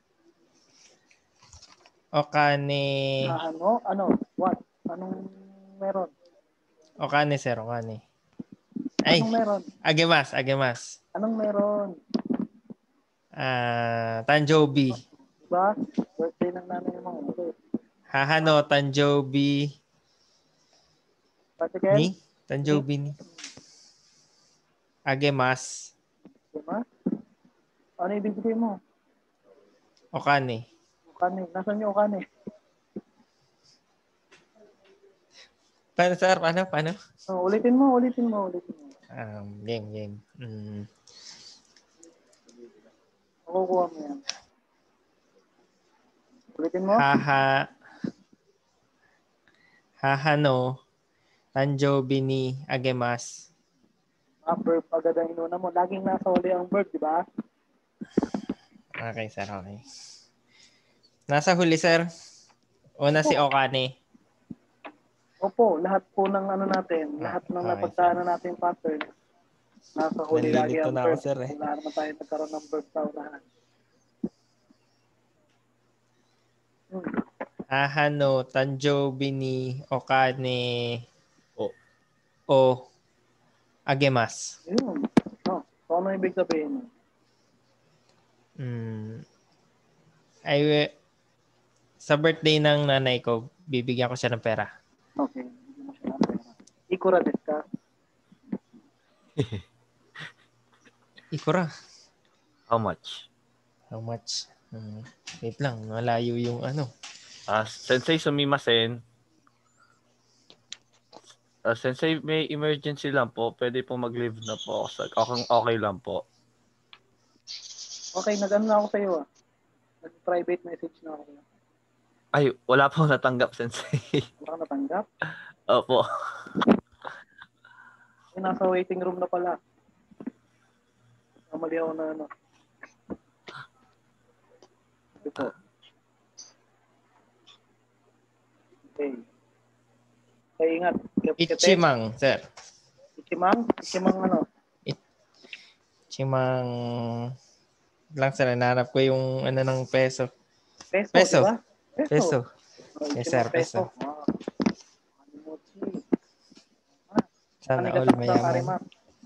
Okane. Haha no? Ano? What? Anong meron? Okane, sir. Okane. Ay. Anong meron? Agemasu. Anong meron? Tanjobi. Diba? Birthday ng nanay mo. Okay. Haha no. Tanjobi. Patikin? Ni? Tanjobi ni. Agemasu. Diba? Ano ibibigay mo? Okane. Okane. Nasaan yung okane? Paano, sir? Paano? Oh, ulitin mo. Game. Makukuha mo yan. Ulitin mo? Haha no. Tanjobi ni agemasu. Verb agad ang inuna mo. Laging nasa huli ang verb, di ba? Okay, sir. Okay. Nasa huli, sir. Una si Okane. Opo, lahat po ng ano natin, lahat ng napagdaanan natin pattern, nasa huli lagi ang verb. Sir, eh. Wala naman tayo nagkaroon ng verb sa unahan. Haha no. Tanjobi ni Okane. O agemasu. Yun. No. So, ano ibig sabihin mo? Sa birthday ng nanay ko, bibigyan ko siya ng pera. Okay. Bibigyan mo siya ng pera. Ikura desu ka? Ikura. How much? Wait lang. Malayo yung ano. Sensei sumimasen. Sensei, may emergency lang po. Pwede po mag-leave na po. Okay lang po. Okay, nag-ano na ako sa iyo. Nag-private message na ako. Ay, wala po natanggap, Sensei. Wala ka natanggap? Opo. Ay, nasa waiting room na pala. Kamali ako na ano. Ito. Okay. Kaya ingat. Ichimang, sir. Ichimang? Ichimang ano? Ichimang lang sir, nanap ko yung ano ng peso. Peso, di ba? Peso. Oh, Yes Ichimang sir, peso. Wow. Sana all Kanigatak sa mayaman. Arimas.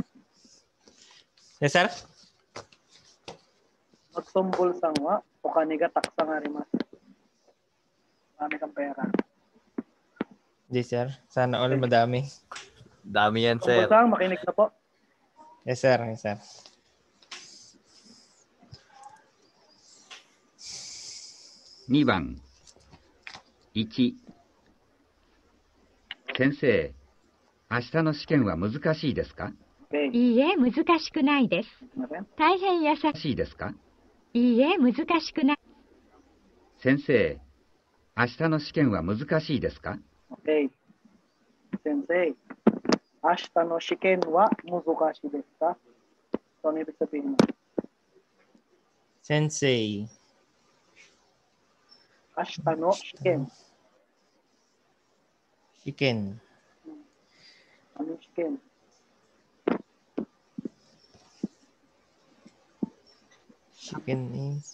Yes sir? Magtumbol sangwa o kanigatak sa Arimas. Marami kang pera. Yes sir. Sana all madami. Dami yan, Tumbol sir. sang, makinig na po. Yes sir, yes sir. 2番1先生、明日の試験は難しいですか？ いいえ、難しくないです。大変優しいですか？ いいえ、難しくない。 先生、明日の試験は難しいですか？ Okay. Sensei, ashita no shiken wa muzukashi desu ka? So, ano ibig sabihin mo? Sensei. Ashita no shiken. Chicken. Ano yung shiken? Chicken is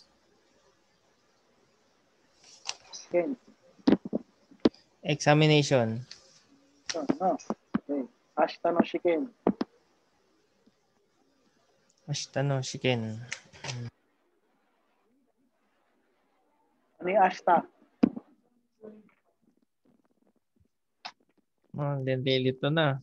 Shiken. examination. So, ano? Okay. Ashita no shiken. Ashita no chicken. Ano yung ashita? Oh, lilito na.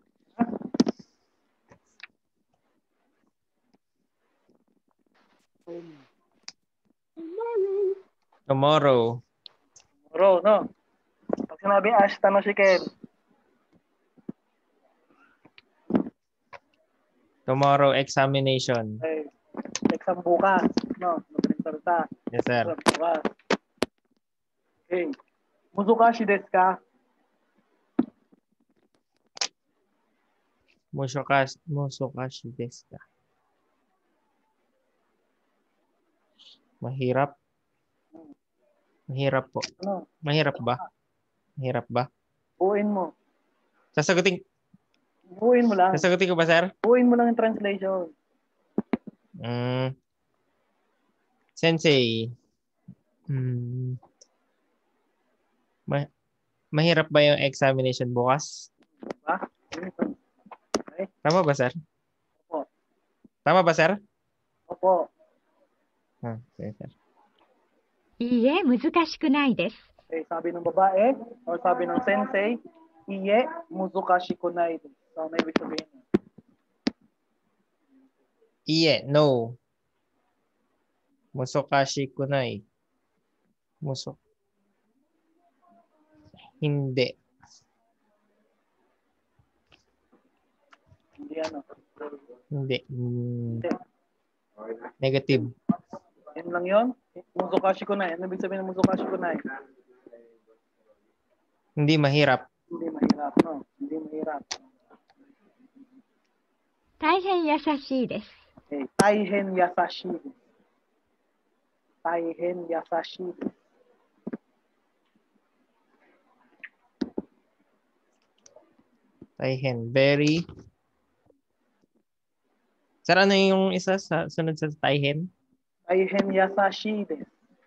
Tomorrow. Tomorrow, no? Pag sinabi ashita no shiken, Tomorrow examination. ay, exam bukas, no? Magaling salita. Yes sir. Exam bukas. Okay. Muzukashi desu ka? Musokashi desu ka? Mahirap. Mahirap po. Ano? Mahirap ba? Mahirap ba? Buuin mo. Buuin mo lang. Sasagutin ko ba, sir? Buuin mo lang yung translation. Sensei. Mahirap ba yung examination bukas? Diba? Okay. Tama ba, sir? Opo. Tama ba, sir? Opo. Okay, sir. いいえ、難しくないです。 Okay, sabi ng babae, o sabi ng sensei, iye, muzukashi kunai desu. So, ano ibig sabihin? Iye, no. Musokashi kunai. Hindi. Hindi ano. Hindi. Negative. Yan lang yun? Muzukashi kunai. Ano ibig sabihin ng muzukashi kunai? Hindi mahirap. Hindi mahirap, no? Hindi mahirap. 大変優しいです。 Okay. Taihen yasashi desu. Taihen yasashi desu. Taihen. Very. Sir, ano yung isa sa sunod sa Taihen? Taihen yasashi desu.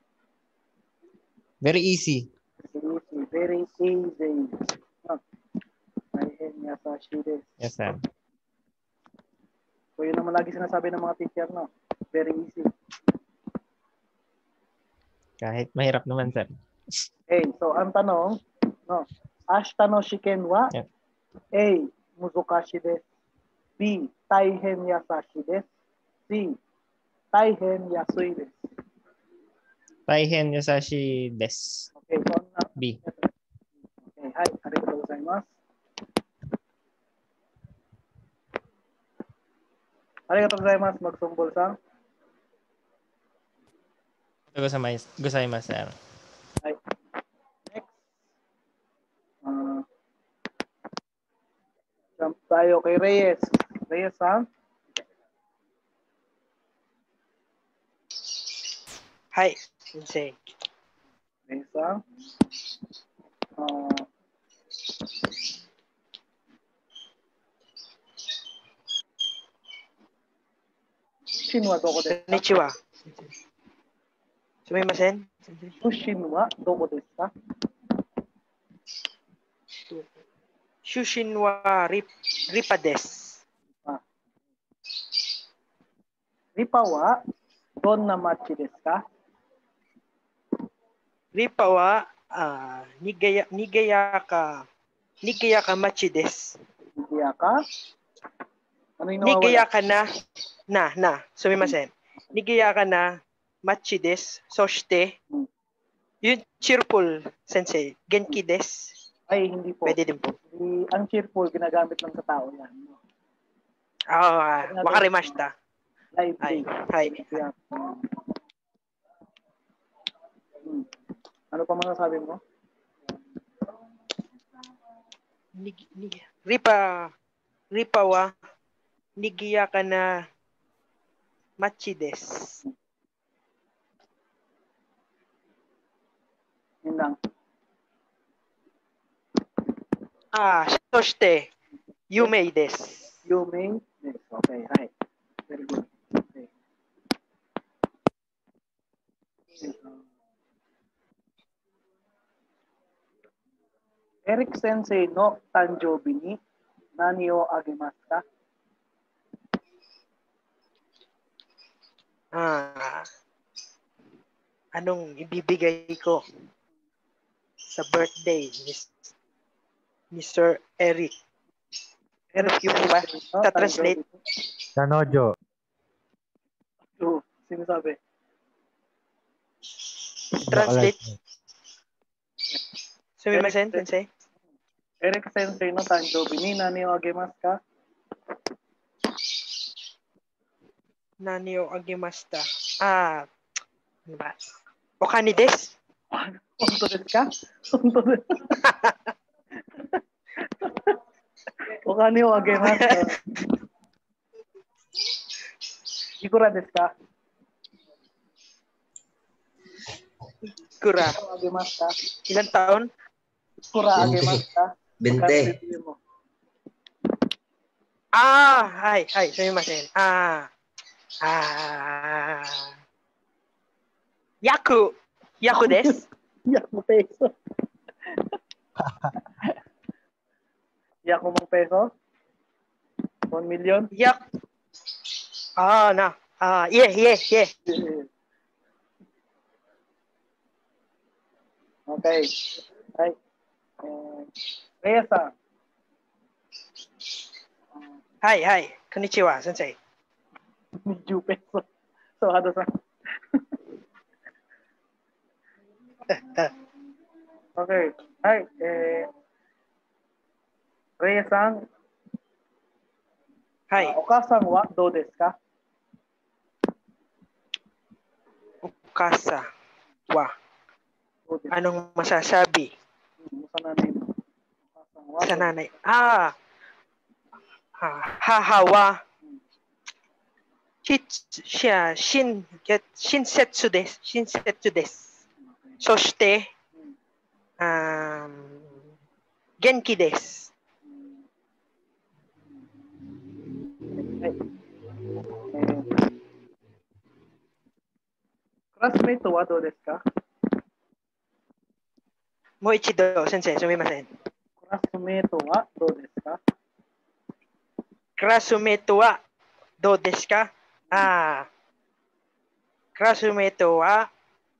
Very easy. Very easy. No. Taihen yasashi desu. Yes, sir. So, yun naman lagi sinasabi ng mga teacher, no? Very easy. Kahit mahirap naman, sir. Okay, so ang tanong, no? Ashita no shiken wa? Yeah. A. Muzukashi desu. B. Taihen yasashi desu. C. Taihen yasui desu. Taihen yasashi desu. Okay, so B. Okay, hi. Arigatou gozaimasu. Arigatou gozaimasu. Magsumbol sang. Gozaimasu, sir. Hi. Next. Jump tayo kay Reyes. Reyes, ha? はい、先生。 レイさん。出身はどこですか？ こんにちは。すみません。 出身はどこですか？ 出身はリパです。 リパはどんな町ですか？ リパはにぎやか町です。 にぎやか？ano yung にぎ nawawala? やかすみません。にぎやかな町です。そして、yung cheerful, sensei, genki des. Ay, hindi po. Pwede din po. Ang cheerful, ginagamit lang sa tao yan. Wakarimashita. Lively. Hi. Ano pa masasabi mo? Ripa wa nigiyaka na machi desu. Yun lang. Soshite, yumei desu. Yumei desu. Okay, right. Very good. Okay. Eric Sensei no Tanjobi ni nani o agemasu ka? Anong ibibigay ko sa birthday ni Sir Eric? Yung ba? Ta-translate? Kanojo. Sino sabi? Translate. Sumimasen, sensei? Eric Sensei no Tanjobi ni nani o agemasu ka? Nani o agemashita. Ano ba? Okani desu. Honto desu ka? Honto desu. Okani o agemasu ka? Ikura desu ka? Kura. Agemasu ka? Ilang taon? Kura agemasu ka? 20. Hai, sumimasen. Yaku desu. Yaku peso. Yaku mong peso? 1 million? Yeah. Yeah. Okay. Ay. Rhea-san. Hi. Konnichiwa, sensei. 20 peso. So, Hado-san. Okay. Hi. Rhea-san. Hi. Okasan wa do desu ka? Okasa wa. Anong masasabi? Sa nanay mo. Sa nanay. Hahawa. Shinsetsu desu. Soshite, genki desu. Classmate wa do desu ka? Moichido, sensei, sumimasen. Classmate wa do desu ka? Classmate wa do desu ka? Classmate wa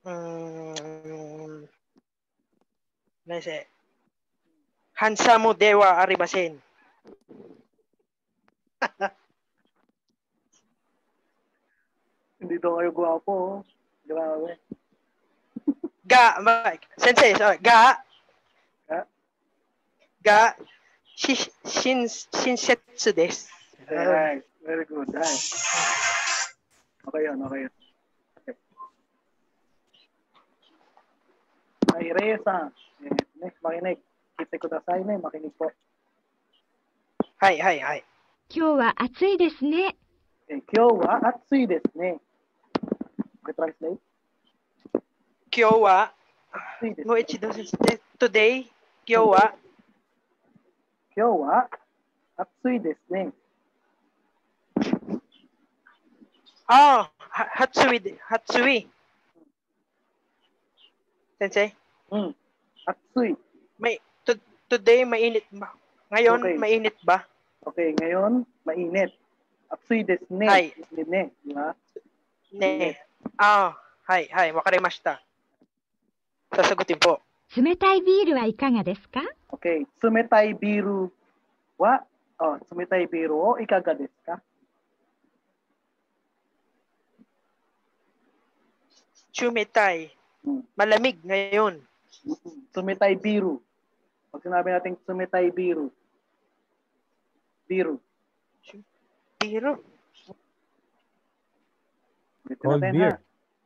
handsome de wa arimasen. Hindi daw kayo gwapo. Grabe. Sensei, sorry. Shinsetsu desu. Right. Very good. Right. Okay yun. Okay. Ay, Rhea-san. Next, makinig. Kite kudasai ne, makinig po. Hi. 今日は暑いですね。 今日は暑いですね. Okay, translate. Kyowa. Moichido sensei. Today, Kyowa. Kyowa, atsui desu ne. Hatsui. Sensei? Atsui. Today, mainit ba? Ngayon, Okay. mainit ba? Okay, ngayon, mainit. Atsui desu ne. Hai. Ne, di ba? Ne. Hai. Wakarimashita. Sasagutin po. 冷たいビールはいかがですか？ Okay, sumetai biru wa, sumetai biru o ikaga desu ka? Chumitai. Malamig ngayon. Sumetai biru. Pag sinabi natin sumetai biru. Biru. Cold beer.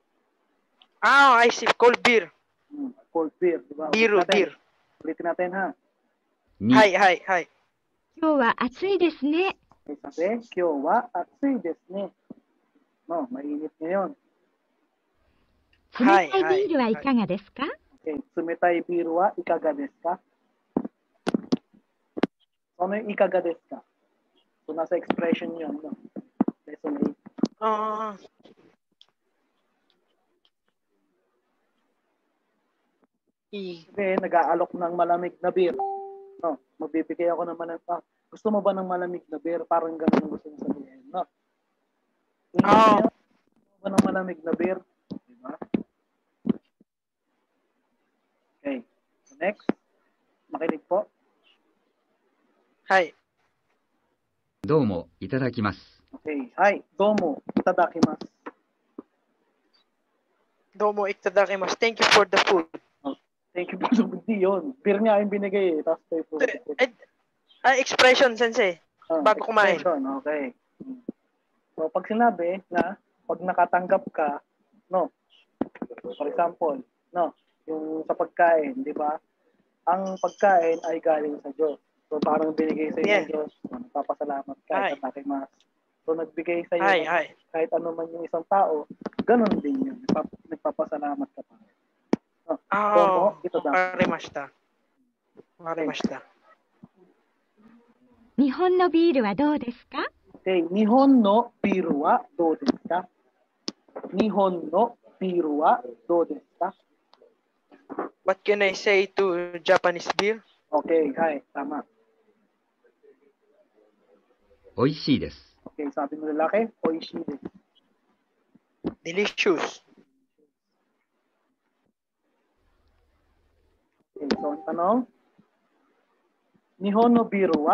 I see. Cold beer. Cold beer, di ba? Beer. Ulitin natin, ha? Hai. 今日は暑いですね。 Sabi, kyo wa atsui desu ne. No, mainit ngayon. 冷たいビールはいかがですか？ Okay, sumetai biru wa ikaga desu ka? Ano yung ikaga desu ka? So, nasa expression yun, no? Lesson 8. Sabi, nag-aalok ng malamig na beer. No, magbibigay ako ng malamig. Gusto mo ba ng malamig na beer? Parang ganun ang gusto mo sabihin, no? Gusto mo ba ng malamig na beer? Diba? Okay. So next, makinig po. Hai. どうもいただきます。 Okay. Hi, domo, itadakimasu. Domo itadakimasu. Thank you for the food. Thank you for the food. Yun. Beer nga yung binigay eh. Tapos tayo po. Expression, sensei. Bago kumain. Okay. So, pag sinabi na, pag nakatanggap ka, no, for example, no, yung sa pagkain, di ba? Ang pagkain ay galing sa Diyos. So, parang binigay sa iyo ng Diyos. Nagpapasalamat ka. Itadakimasu. So, nagbigay sa iyo kahit ano man yung isang tao, ganun din yun. Nagpapasalamat ka pa. No, Wakarimashita. 日本のビールはどうですか？ Okay, 日本のビールはどうですか？日本のビールはどうですか？ What can I say to Japanese beer? Okay, hi, tama. 美味しいです。 Okay, sabi mo lalaki, oishii desu. Delicious. Okay, so ang tanong, 日本のビールは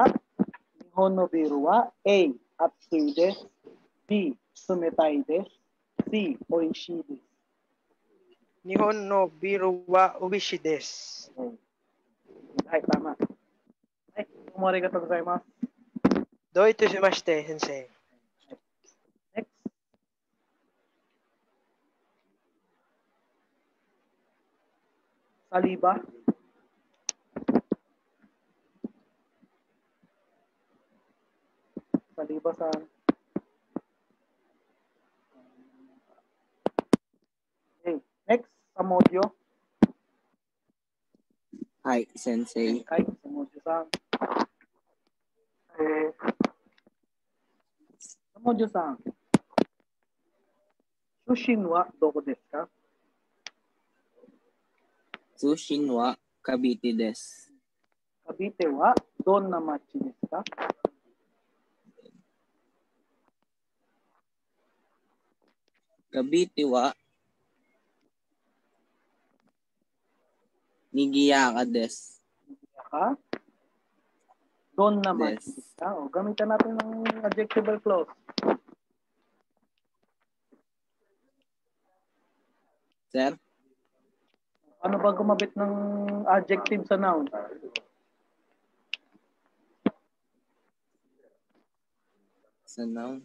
A, 熱いです。B, 冷たいです。C, 美味しいです。 日本のビールは美味しいです。 はい、tama. はい、どうもありがとうございます。 どういたしまして、先生。 Next. Saliba. Saliba-san. Okay, next, Samodio. Hi, Sensei. Hi, Samodio-san. Samodio-san. Shushin wa doko desu ka? Sushin wa Kabite desu. Kabite wa donna machi desu ka? Kabite wa Nigiyaka desu. Nigiyaka? Donna machi desu ka? O, gamitan natin ng adjectival clause. Sir? Ano ba gumamit ng adjective sa noun? Sa noun?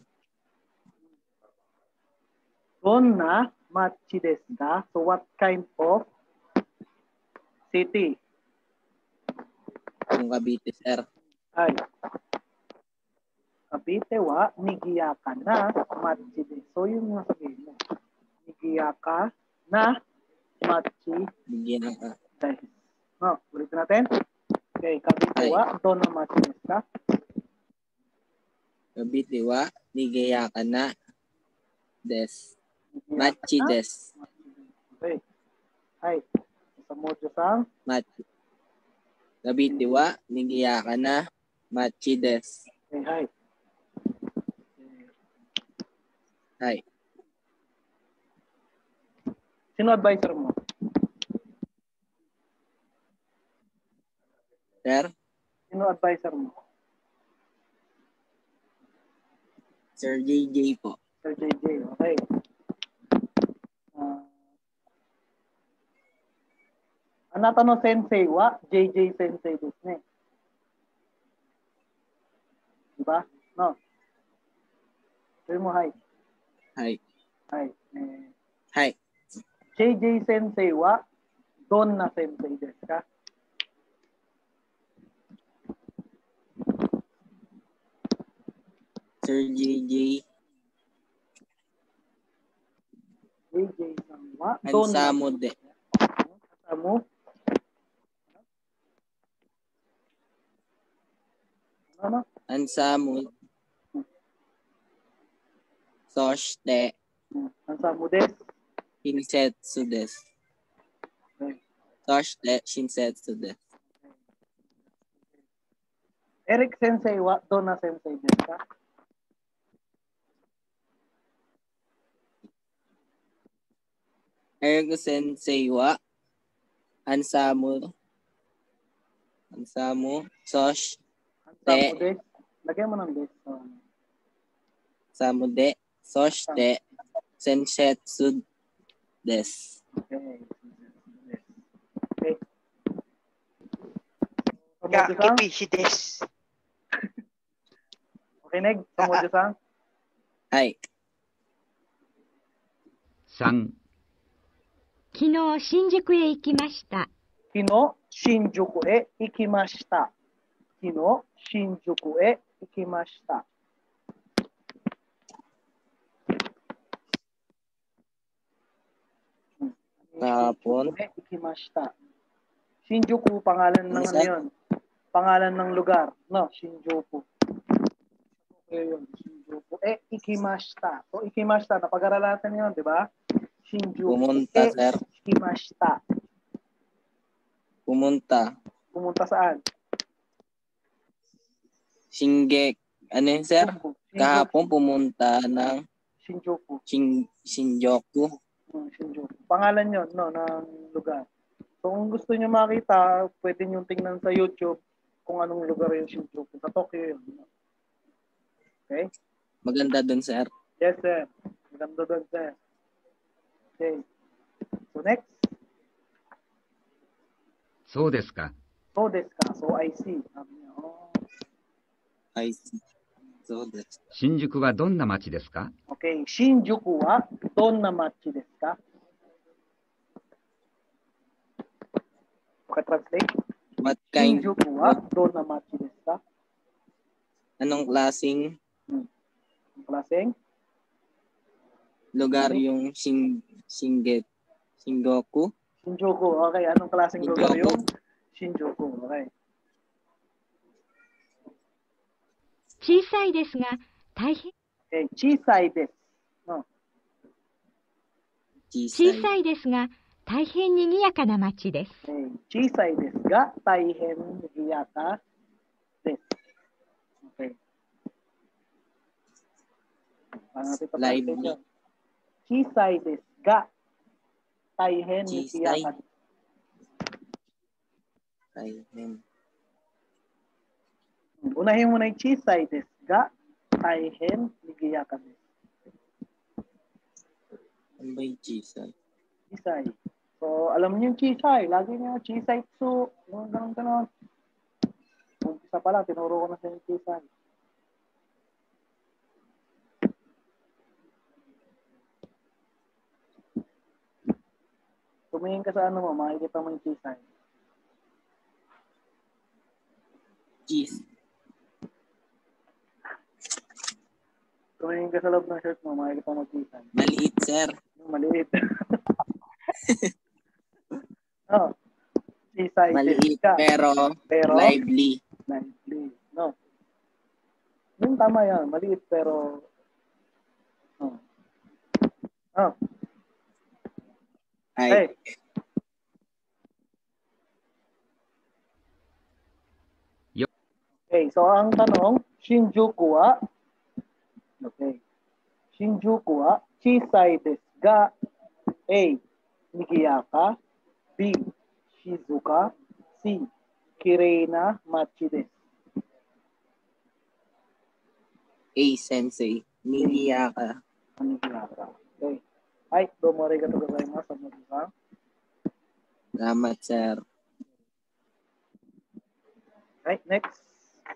Donna machi desu ka? So what kind of city? Yung Kabite, sir. Ay. Kabite wa nigiyaka na machi desu. So yun yung sabihin mo. Nigiyaka na Machi desu. No, ulitin natin. Okay, kabite wa donna machi desu ka? Kabite wa nigayaka na desu. Machi desu. Okay. Hai. Samojo-san. Machi. Kabite wa nigayaka na machi desu. Okay, hai. Hai. Sino advisor mo? Sir? Sino advisor mo? Sir JJ po. Sir JJ, okay. Anata no sensei wa JJ sensei desu ne. Diba? No. Sabi mo, hai. Hai. Hai. Hai. JJ sensei wa donna sensei desu ka? Sir JJ. JJ-san wa Ansamo de. Ansamo? Ano? Ansamo. Soshite. Ansamo desu. Shinsetsu desu. Soshite shinsetsu desu. Eric sensei wa donna sensei desu ka? Ergo sensei wa Ansamo Sosh Ansamo desu. Lagyan mo ng desu. Ansamo de Soshite Sensetsu desu. Okay. Okay. Kipishi desu. Okay, Neg. Samojo-san. Hai. 3、 昨日新宿へ行きました。 昨日新宿へ行きました。昨日新宿へ行きました。 Kahapon. Ikimashita. Shinjuku, pangalan ng ano yun? Pangalan ng lugar. No, Shinjuku. Okay yun, Shinjuku. Ikimashita. So, ikimashita, napag-aralan natin yun, di ba? Shinjuku. Pumunta, sir. Ikimashita. Pumunta. Pumunta saan? Shinge. Ano yun, sir? Kahapon pumunta ng Shinjuku. Shinjuku. Shinjuku. Pangalan yun, no, ng lugar. So, kung gusto nyo makita, pwede nyo tingnan sa YouTube kung anong lugar yung Shinjuku. Sa Tokyo yun. Okay? Maganda dun, sir. Yes, sir. Maganda dun, sir. Okay. So, next. そうですか。 そうですか。So, I see. I see. そうです。 新宿はどんな街ですか？ Okay. 新宿はどんな街ですか? Okay, translate. What kind? Shinjuku wa donna machi desu ka? Anong klaseng lugar yung Shinjuku? Shinjuku. Okay, anong klaseng lugar yung Shinjuku? Okay. 小さいですが大変。 Okay, 小さいです。No. 小さいですが大変賑やかな街です。 小さいですが大変賑やかです。Okay. Lively. 小さいですが大変賑やかです。 大変。 Unahin mo na yung 小さいですが大変賑やかです。 Ano ba yung chisay? Chisay. So, alam niyo yung chisay. Lagi niyo, chisay tsu. Ganon. Umpisa pala, tinuro ko na sa yung chisay. Tumingin ka sa ano mo, makikita mo yung chisay. Cheese. Tumingin ka sa loob ng shirt mo, makikita mo yung chisay. Maliit, sir. Maliit. Chisai Maliit desu ka. pero lively. Lively. No. Yung tama yan. Maliit pero oh. Hey. Okay, so ang tanong, Shinjuku wa Shinjuku wa chisai desu ga A. Nigiyaka B. Shizuka C. Kirei na machi desu. A, Sensei. Nigiyaka. Nigiyaka. Okay. Ay, domo arigatou gozaimasu. Salamat, sir. Right, next.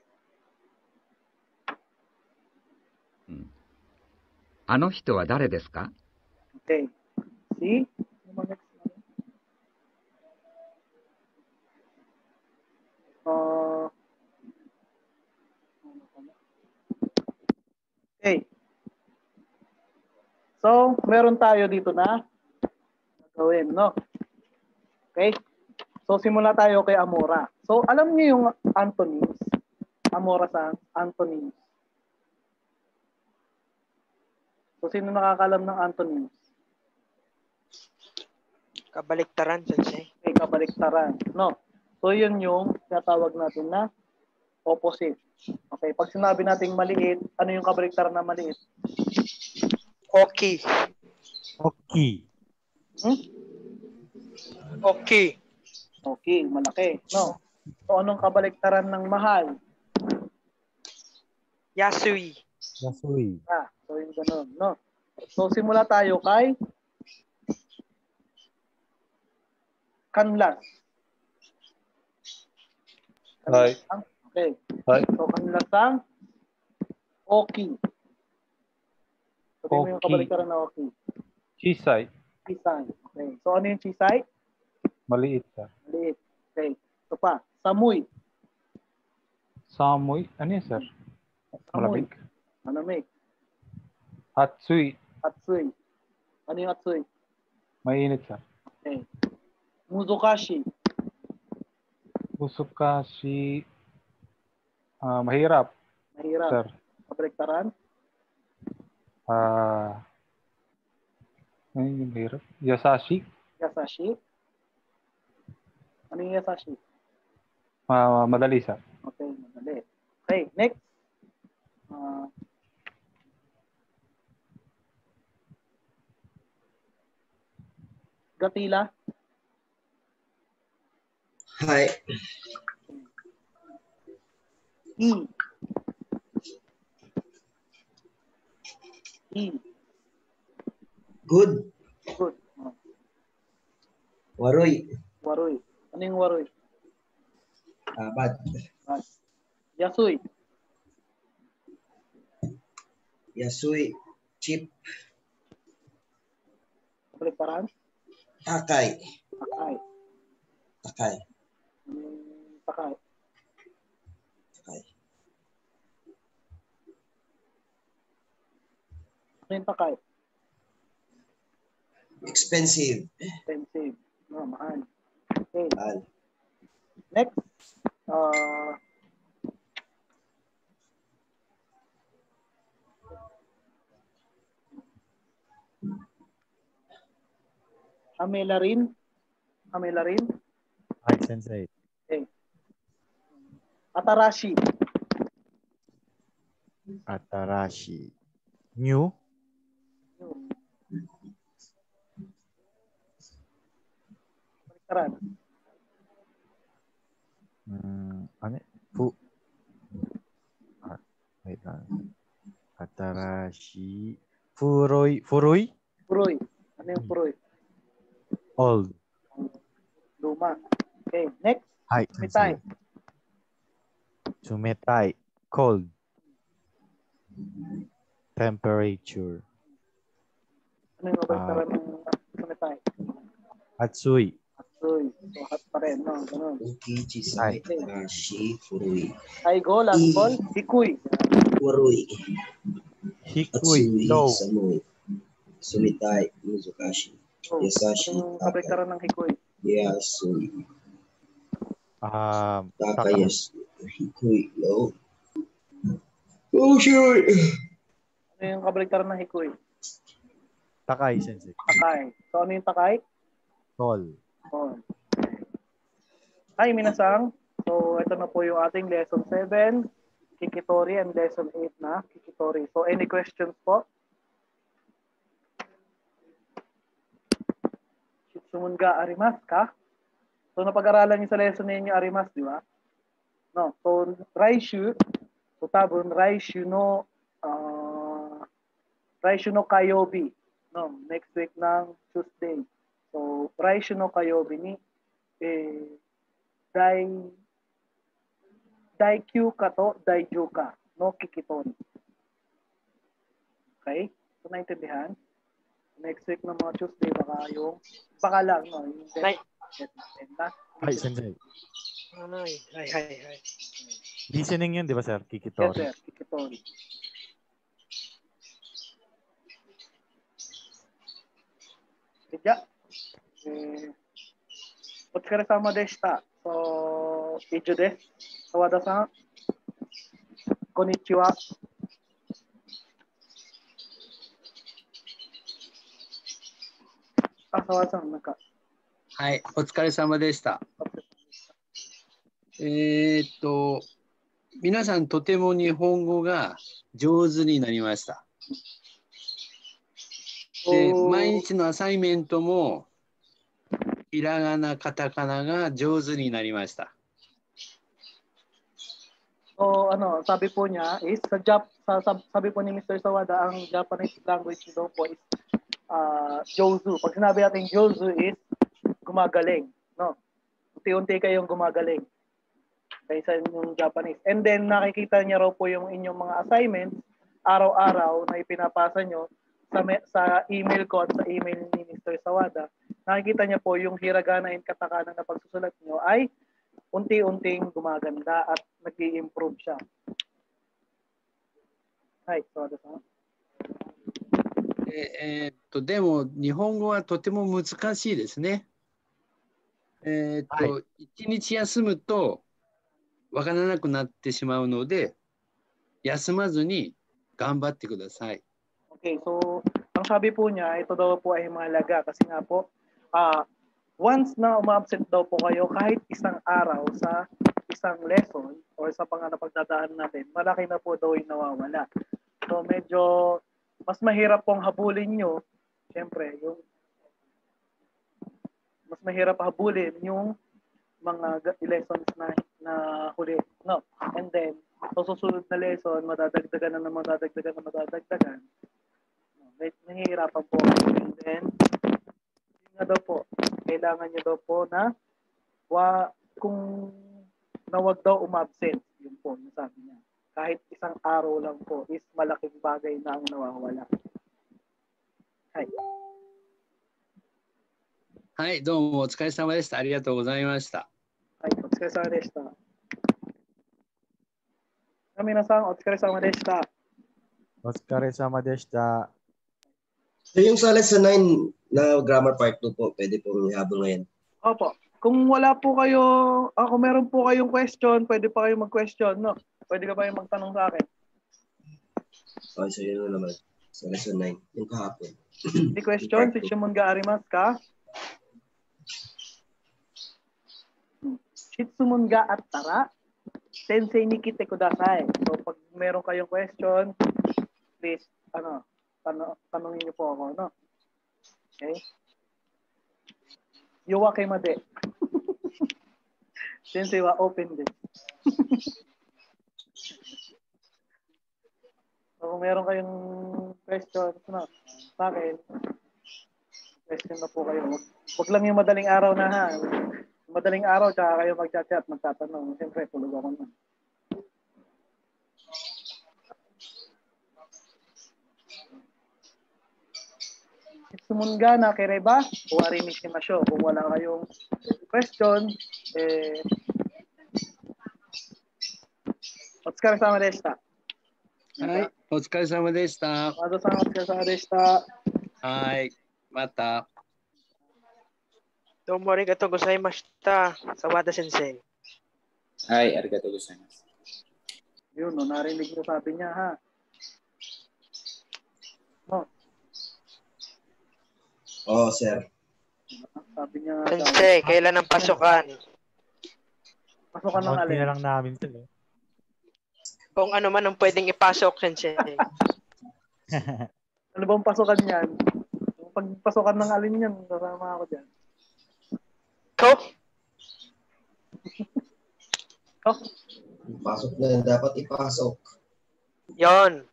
Ano人は誰ですか? Okay. See? Okay. So, meron tayo dito na gawin, no? Okay? So, simula tayo kay Amora. So, alam niyo yung antonyms. Amora sa antonyms. So, sino nakakalam ng antonyms? Kabaliktaran, Sensei. Okay, kabaliktaran. No. So, yun yung tinatawag natin na opposite. Okay, pag sinabi nating maliit, ano yung kabaliktaran na maliit? Okay. Okay. Okay. Okay, malaki. No. So, anong kabaliktaran ng mahal? Yasui. Yasui. So yung ganun, no? So, simula tayo kay kanlas. Hi. Okay. Hi. So, kanlasang okay. Sabihin mo yung kabaliktaran na okay. Chisai. Chisai. Okay. So, ano yung chisai? Maliit, sir. Maliit. Okay. Ito pa. Samuy. Samoy. Ano yan, sir? Malamig. Malamig. Hatsui. Hatsui. Ano yung hatsui? Mainit, sir. Okay. Muzokashi. Muzokashi. Mahirap. Mahirap. Sir. Kabaliktaran? Ano yung mahirap? Yasashi. Yasashi. Ano yung yasashi? Madali, sir. Okay, madali. Okay, next. Gatila. Hi. E. Good. Good. Waroy. Waroy. Ano yung waroy? Bad. Bad. Yasui. Yasui. Cheap. Kabaliktaran? Takay. Takay. Takay. Takay. Takay. Ano yung takay? Expensive. Expensive. No, mahal. Okay. Mahal. Next. Amelarin. Amelarin. Hi, Sensei. Okay. Atarashi. Atarashi. New. Karan. Ano? Wait lang. Atarashi. Furoy. Furoy? Furoy. Ano yung furoy? Old. Luma. Okay, next. Hi, Sumitai. Sumitai. Cold. Temperature. Ano yung kabaliktaran ng sumitai? Hatsui. Hatsui. So, hot pa rin, no? Ganun. Uki, chisai, tarashi, furuy. Aigo, last call. Hikuy. Waroy. Hikuy. Low. Samoy. Sumitai. Muzokashi. Oh, Yasashi. yung kabaliktaran ng hikuy? Yasui. Takayas. Hikoy. No. Oh, shoot. Ano yung kabaliktaran ng hikoy? Takay, sensei. Takay. So, ano yung takay? Tol. Tol. Hi, minasang. So, ito na po yung ating lesson 7, Kikitori, and lesson 8 na, Kikitori. So, any questions po? Shitsumunga arimasu ka? So, napag-aralan niyo sa lesson ninyo arimasu, di ba? No. So, Raishu, so tabun, Raishu no Kayobi. No, next week ng Tuesday. So, Raishu no Kayobi ni Daikyu ka to Daiju ka no Kikitori. Okay? So, naintindihan? Next week ng mga Tuesday, baka lang, no? Yung Hi, sensei. Hi. Listening yun, di ba, sir? Kikitori. Yes, sir. Kikitori. Kaya, otsukaresama deshita. So, ijo desu. Sawada-san. Konnichiwa. Sawada-san, はい、お疲れ様でした。皆さんとても日本語が上手になりました。で、毎日のアサイメントもひらがな、カタカナが上手になりました。 So, sabi po niya is, sabi po ni Mr. Sawada, ang Japanese language daw po is Jozu. Pag sinabi natin Jozu is gumagaling. No? Unti-unti kayong gumagaling kaysa yung Japanese. And then, nakikita niya raw po yung inyong mga assignments araw-araw na ipinapasa nyo sa email ko at sa email ni Mr. Sawada. Nakikita niya po yung hiragana and katakana na pagsusulat nyo ay unti-unting gumaganda at nag-i-improve siya. Hi, Sawada-san. でも日本語はとても難しいですね。一日休むとわからなくなってしまうので、休まずに頑張ってください。 Okay, so ang sabi po niya, ito daw po ay mahalaga kasi nga po, once na umabsent daw po kayo kahit isang araw sa isang lesson or sa pagdadaan natin, malaki na po daw yung nawawala. So medyo mas mahirap pong habulin nyo, siyempre, mas mahirap habulin yung mga lessons na huli. No? And then, sa susunod na lesson, madadagdagan. Nahihirapan po. And then, yun nga daw po, kailangan nyo daw po na kung wag daw umabsent, yun po, yung sabi niya. Kahit isang araw lang po is malaking bagay na ang nawawala. Hi. はい、どうもお疲れ様でした。ありがとうございました。 はい、お疲れ様でした。皆さん、お疲れ様でした。 お疲れ様でした。 So yung sa lesson 9 na grammar part 2 po, pwede po ihabol ngayon. Opo. Kung wala po kayo, kung meron po kayong question, pwede pa kayong mag-question, no? Pwede ka ba yung magtanong sa akin? Okay, so yun naman. Sa lesson 9, yung kahapon. May question? Shitsumunga arimasu ka? Shitsumunga attara? Sensei ni kite kudasai. So, pag meron kayong question, please, tanongin niyo po ako, no? Okay? Yuwake made. Sensei wa open din. So, kung meron kayong question, sa akin, question na po kayo. Huwag lang yung madaling araw na ha. Madaling araw, tsaka kayo mag-chat-chat, magtatanong. Siyempre, tulog ako na. Sumunga na kireba, uwari mishimasho. Kung wala kayong question, otsukaresama deshita. はい、お疲れ様でした。 和田さん、お疲れ様でした。 はい、また。 どうもありがとうございました。Sawada Sensei. Ay, arigatou gozaimasu. Yun, no, narinig mo sabi niya, ha? No, Oo, sir. sabi niya, Sensei, kailan ang pasukan? pasukan ng Konti alin. na lang namin ito. Eh. Kung ano man ang pwedeng ipasok, Sensei. Ano bang pasukan niyan? Yung pagpasukan ng alin yan, kasama ako dyan. Ko? Pasok na dapat ipasok. Yon.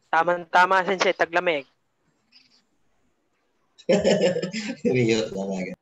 Tama-tama, Sensei, taglamig. Riyot talaga.